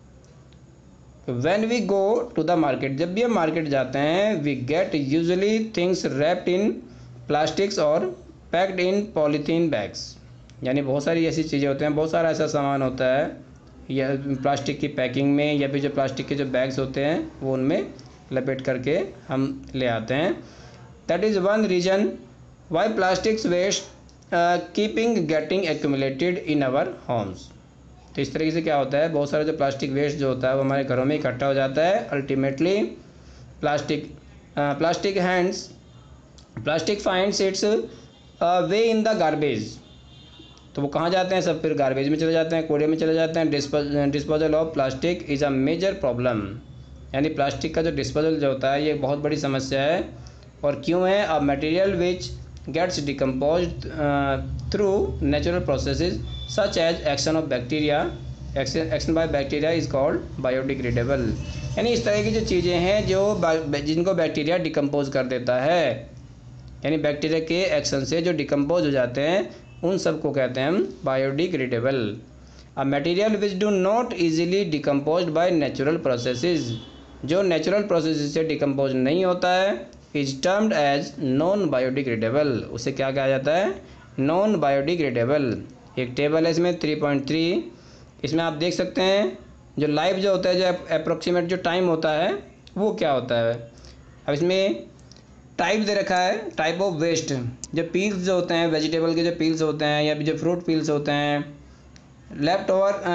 When we go to the market, जब भी हम मार्केट जाते हैं, we get usually things wrapped in plastics और packed in polythene bags, यानी बहुत सारी ऐसी चीज़ें होते हैं, बहुत सारा ऐसा सामान होता है या प्लास्टिक की पैकिंग में, या फिर जो प्लास्टिक के जो बैग्स होते हैं वो उनमें लपेट करके हम ले आते हैं। That is one reason why plastics waste keeping getting accumulated in our homes। तो इस तरीके से क्या होता है, बहुत सारा जो प्लास्टिक वेस्ट जो होता है वो हमारे घरों में इकट्ठा हो जाता है। Ultimately plastic finds its way in the garbage, तो वो कहाँ जाते हैं, सब फिर गार्बेज में चले जाते हैं, कूड़े में चले जाते हैं। Disposal of plastic is a major problem, यानी प्लास्टिक का जो डिस्पोजल जो होता है ये बहुत बड़ी समस्या है। और क्यों है, a material which gets decomposed through natural processes such as action of bacteria, action by bacteria is called biodegradable, यानी इस तरह की जो चीज़ें हैं जिनको बैक्टीरिया डिकम्पोज कर देता है, यानी बैक्टीरिया के एक्शन से जो डिकम्पोज हो जाते हैं उन सब को कहते हैं हम biodegradable. A material which do not easily decompose by natural processes, जो नेचुरल प्रोसेस से डिकम्पोज नहीं होता है, is termed as non biodegradable, उसे क्या कहा जाता है, नॉन बायोडिग्रेडेबल। एक टेबल है इसमें 3.3, इसमें आप देख सकते हैं जो लाइफ जो होता है, जो अप्रोक्सीमेट जो टाइम होता है वो क्या होता है। अब इसमें टाइप दे रखा है, टाइप ऑफ वेस्ट, जो पील्स जो होते हैं, वेजिटेबल के जो पील्स होते हैं या जो फ्रूट पील्स होते हैं, leftover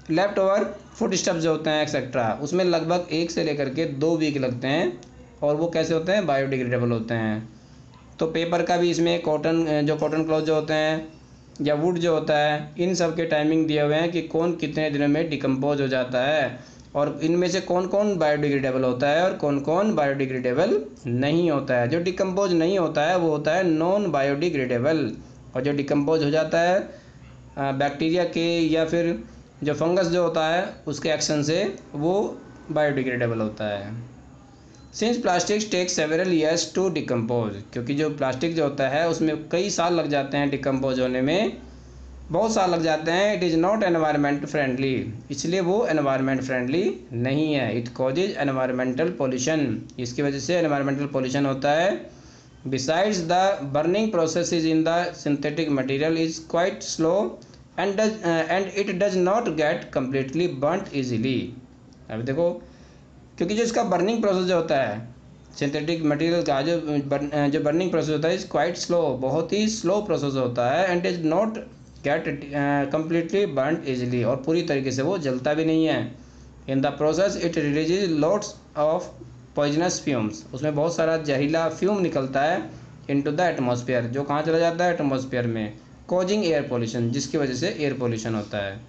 leftover foodstuff जो होते हैं एक्सेट्रा, उसमें लगभग 1 से लेकर के 2 वीक लगते हैं और वो कैसे होते हैं, बायोडिग्रेडेबल होते हैं। तो पेपर का भी इसमें कॉटन क्लॉथ जो होते हैं या वुड जो होता है, इन सब के टाइमिंग दिए हुए हैं कि कौन कितने दिनों में डिकम्पोज हो जाता है और इनमें से कौन कौन बायोडिग्रेडेबल होता है और कौन कौन बायोडिग्रेडेबल नहीं होता है। जो डिकम्पोज नहीं होता है वो होता है नॉन बायोडिग्रेडेबल, और जो डिकम्पोज हो जाता है बैक्टीरिया के या फिर जो फंगस जो होता है उसके एक्शन से, वो बायोडिग्रेडेबल होता है। Since plastics take several years to decompose, क्योंकि जो प्लास्टिक जो होता है उसमें कई साल लग जाते हैं डिकम्पोज होने में, बहुत साल लग जाते हैं। It is not environment friendly, इसलिए वो एनवायरमेंट फ्रेंडली नहीं है। इट कॉजेज एनवायरमेंटल पोल्यूशन, इसकी वजह से एनवायरमेंटल पोल्यूशन होता है। Besides the burning process in the synthetic material is quite slow and it does not get completely burnt easily. अब देखो, क्योंकि जो इसका बर्निंग प्रोसेस जो होता है सिंथेटिक मटेरियल का, जो बर्निंग प्रोसेस होता है इज़ क्वाइट स्लो, बहुत ही स्लो प्रोसेस होता है। And is not get completely burned easily, और पूरी तरीके से वो जलता भी नहीं है। In the process it releases lots of poisonous fumes, उसमें बहुत सारा जहरीला फ्यूम निकलता है इनटू द एटमॉस्फेयर, जो कहाँ चला जाता है, एटमॉस्फेयर में, कॉजिंग एयर पोल्यूशन, जिसकी वजह से एयर पोल्यूशन होता है।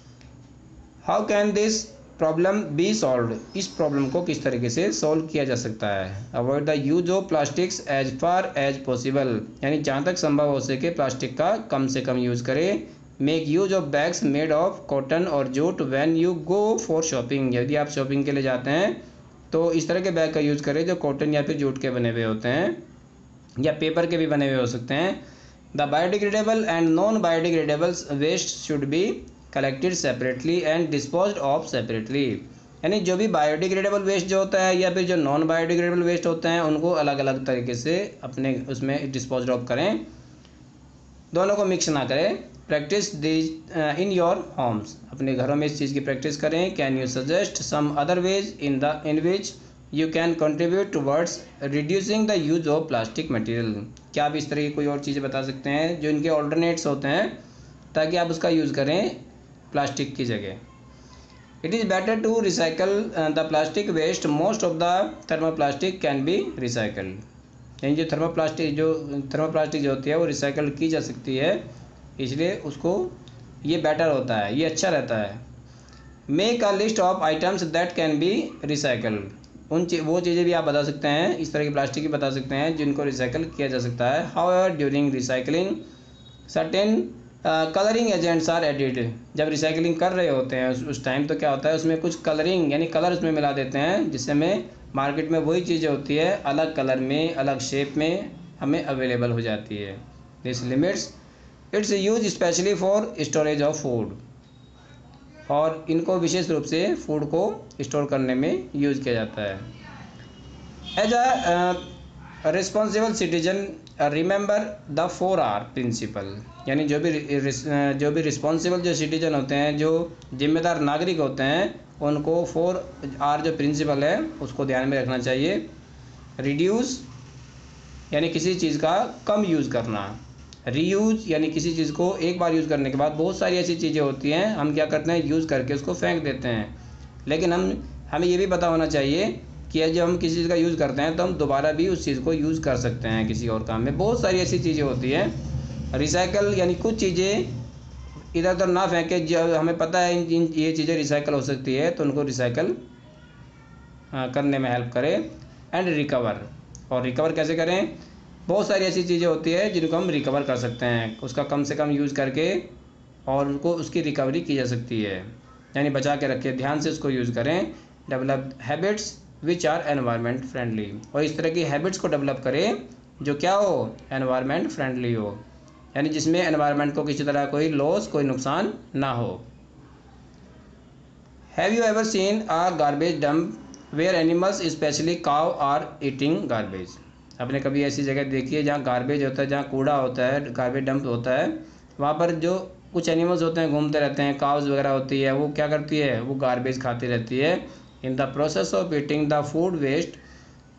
How can this problem be solve, इस प्रॉब्लम को किस तरीके से सॉल्व किया जा सकता है। Avoid the use of plastics as far as possible, यानी जहाँ तक संभव हो सके प्लास्टिक का कम से कम यूज़ करें। Make use of bags made of cotton और jute when you go for shopping, यदि आप शॉपिंग के लिए जाते हैं तो इस तरह के बैग का यूज़ करें जो कॉटन या फिर जूट के बने हुए होते हैं या पेपर के भी बने हुए हो सकते हैं। The biodegradable and non biodegradable waste should be collected separately and disposed of separately, यानी जो भी बायोडिग्रेडेबल वेस्ट जो होता है या फिर जो नॉन बायोडिग्रेडेबल वेस्ट होते हैं उनको अलग अलग तरीके से अपने उसमें डिस्पोज ऑफ करें, दोनों को मिक्स ना करें। Practice this in your homes, अपने घरों में इस चीज़ की प्रैक्टिस करें। Can you suggest some other ways in which you can contribute towards reducing the use of plastic material, क्या आप इस तरह की कोई और चीज़ें बता सकते हैं जो इनके ऑल्टरनेट्स होते हैं ताकि आप उसका यूज़ करें प्लास्टिक की जगह। It is better to recycle the plastic waste, most of the thermoplastic can be recycled, यानी जो थर्मोप्लास्टिक जो होती है वो रिसाइकल की जा सकती है, इसलिए उसको ये बेटर होता है, ये अच्छा रहता है। Make a list of items that can be recycled, वो चीज़ें भी आप बता सकते हैं, इस तरह की प्लास्टिक की बता सकते हैं जिनको रिसाइकल किया जा सकता है। However during recycling certain colouring agents are added, जब रिसाइकलिंग कर रहे होते हैं उस टाइम तो क्या होता है उसमें कुछ कलरिंग यानी कलर उसमें मिला देते हैं, जिससे हमें मार्केट में वही चीज़ें होती है अलग कलर में अलग शेप में हमें अवेलेबल हो जाती है। This limits its use specially for storage of food, और इनको विशेष रूप से फूड को स्टोर करने में यूज़ किया जाता है। As a responsible citizen remember the 4R principle, यानी जो भी रिस्पॉन्सिबल जो सिटीजन होते हैं, जो जिम्मेदार नागरिक होते हैं, उनको 4R जो प्रिंसिपल है उसको ध्यान में रखना चाहिए। रिड्यूस यानी किसी चीज़ का कम यूज़ करना, रीयूज़ यानी किसी चीज़ को एक बार यूज़ करने के बाद बहुत सारी ऐसी चीज़ें होती हैं हम क्या करते हैं यूज़ करके उसको फेंक देते हैं, लेकिन हमें ये भी पता होना चाहिए कि जब हम किसी चीज़ का यूज़ करते हैं तो हम दोबारा भी उस चीज़ को यूज़ कर सकते हैं किसी और काम में। बहुत सारी ऐसी चीज़ें होती हैं। रिसाइकल यानी कुछ चीज़ें इधर उधर ना फेंके, जब हमें पता है ये चीज़ें रिसाइकल हो सकती है तो उनको रिसाइकल करने में हेल्प करें। एंड रिकवर, और रिकवर कैसे करें, बहुत सारी ऐसी चीज़ें होती है जिनको हम रिकवर कर सकते हैं, उसका कम से कम यूज़ करके और उनको उसकी रिकवरी की जा सकती है, यानी बचा के रखें, ध्यान से उसको यूज़ करें। Develop habits which are environment friendly, और इस तरह की हैबिट्स को डेवलप करें जो क्या हो, एनवायरनमेंट फ्रेंडली हो, यानी जिसमें एनवायरनमेंट को किसी तरह कोई लॉस कोई नुकसान ना हो। Have you ever seen a garbage dump where animals specially cow are eating garbage, आपने कभी ऐसी जगह देखी है जहाँ गार्बेज होता है, जहाँ कूड़ा होता है, गार्बेज डंप होता है, वहाँ पर जो कुछ एनिमल्स होते हैं घूमते रहते हैं, काव्स वगैरह होती है, वो क्या करती है, वो गार्बेज खाती रहती है। In the process of eating the food waste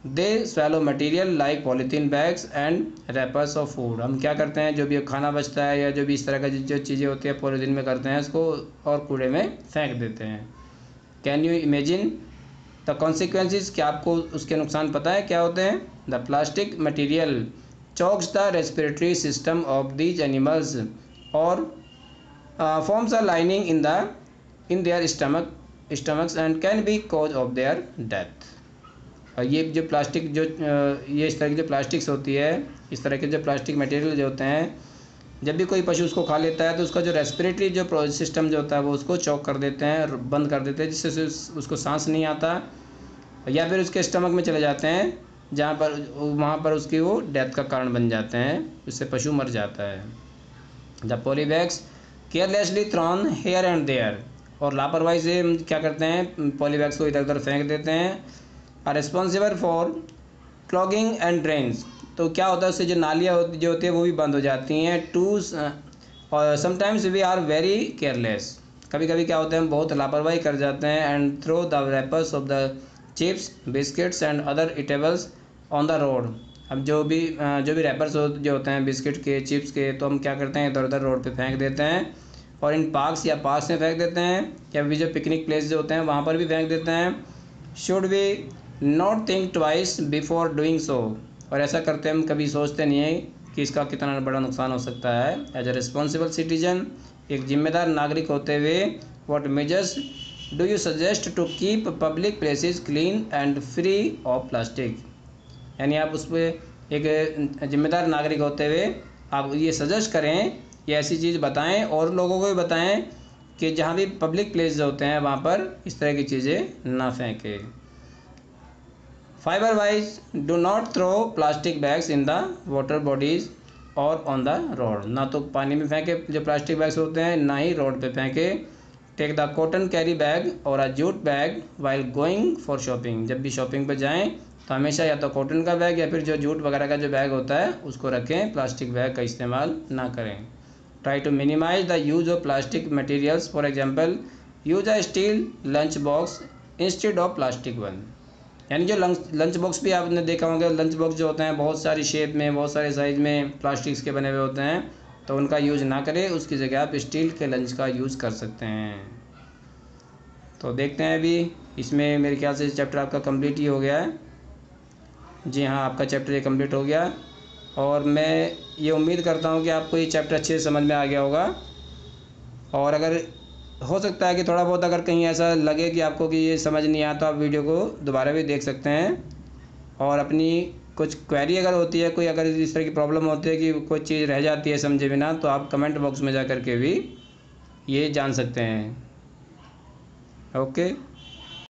they swallow material like polythene bags and wrappers of food. हम क्या करते हैं, जो भी खाना बचता है या जो भी इस तरह का जो चीज़ें होती है पॉलीथीन में करते हैं इसको और कूड़े में फेंक देते हैं। Can you imagine the consequences, क्या आपको उसके नुकसान पता है क्या होते हैं? The plastic material chokes the respiratory system of these animals और forms a lining in their stomachs and can be cause of their death. और ये जो प्लास्टिक ये इस तरह की जो प्लास्टिक्स होती है, इस तरह के जो प्लास्टिक मटेरियल जो होते हैं, जब भी कोई पशु उसको खा लेता है तो उसका जो रेस्पिरेटरी जो सिस्टम जो होता है वो उसको चॉक कर देते हैं, बंद कर देते हैं, जिससे उसको सांस नहीं आता या फिर उसके स्टमक में चले जाते हैं जहाँ पर वहाँ पर उसकी वो डेथ का कारण बन जाते हैं, उससे पशु मर जाता है। The polybags carelessly thrown here and there, और लापरवाही से हम क्या करते हैं, पॉलीबैग्स को इधर उधर फेंक देते हैं। Are responsible for clogging and drains, तो क्या होता है उससे जो नालियाँ जो होती है वो भी बंद हो जाती हैं। और sometimes we are very careless, कभी कभी क्या होता है हम बहुत लापरवाही कर जाते हैं। And throw the wrappers of the chips biscuits and other eatables on the road, अब जो भी रैपर्स जो होते हैं बिस्किट के चिप्स के, तो हम क्या करते हैं इधर उधर रोड पे फेंक देते हैं और इन पार्क्स या पार्क्स में फेंक देते हैं या भी जो पिकनिक प्लेस जो होते हैं वहाँ पर भी फेंक देते हैं। Should we not think twice before doing so, और ऐसा करते हम कभी सोचते नहीं है कि इसका कितना बड़ा नुकसान हो सकता है। एज ए रिस्पॉन्सिबल सिटीजन, एक जिम्मेदार नागरिक होते हुए, what measures do you suggest to keep public places clean and free of plastic, यानी आप उस पर एक जिम्मेदार नागरिक होते हुए आप ये सजेस्ट करें, ये ऐसी चीज़ बताएं और लोगों को भी बताएं कि जहाँ भी पब्लिक प्लेस होते हैं वहाँ पर इस तरह की चीज़ें ना फेंकें। Fibre wise, do not throw plastic bags in the water bodies और ऑन द रोड, ना तो पानी में फेंके जो प्लास्टिक बैग्स होते हैं, ना ही रोड पे फेंके। Take the cotton carry bag और a jute bag while going for shopping, जब भी शॉपिंग पर जाएं तो हमेशा या तो कॉटन का बैग या फिर जो जूट वगैरह का जो बैग होता है उसको रखें, प्लास्टिक बैग का इस्तेमाल ना करें। Try to minimise the use of plastic materials, for example use a steel lunch box instead of plastic one, यानी जो लंच बॉक्स भी आपने देखा होगा, लंच बॉक्स जो होते हैं बहुत सारी शेप में बहुत सारे साइज़ में प्लास्टिक्स के बने हुए होते हैं, तो उनका यूज़ ना करें, उसकी जगह आप स्टील के लंच का यूज़ कर सकते हैं। तो देखते हैं अभी इसमें मेरे ख्याल से चैप्टर आपका कंप्लीट ही हो गया है। जी हाँ, आपका चैप्टर ये कंप्लीट हो गया और मैं ये उम्मीद करता हूँ कि आपको ये चैप्टर अच्छे से समझ में आ गया होगा। और अगर हो सकता है कि थोड़ा बहुत अगर कहीं ऐसा लगे कि आपको कि ये समझ नहीं आता, आप वीडियो को दोबारा भी देख सकते हैं और अपनी कुछ क्वेरी अगर होती है, कोई अगर इस तरह की प्रॉब्लम होती है कि कोई चीज़ रह जाती है समझे बिना, तो आप कमेंट बॉक्स में जा कर के भी ये जान सकते हैं। ओके।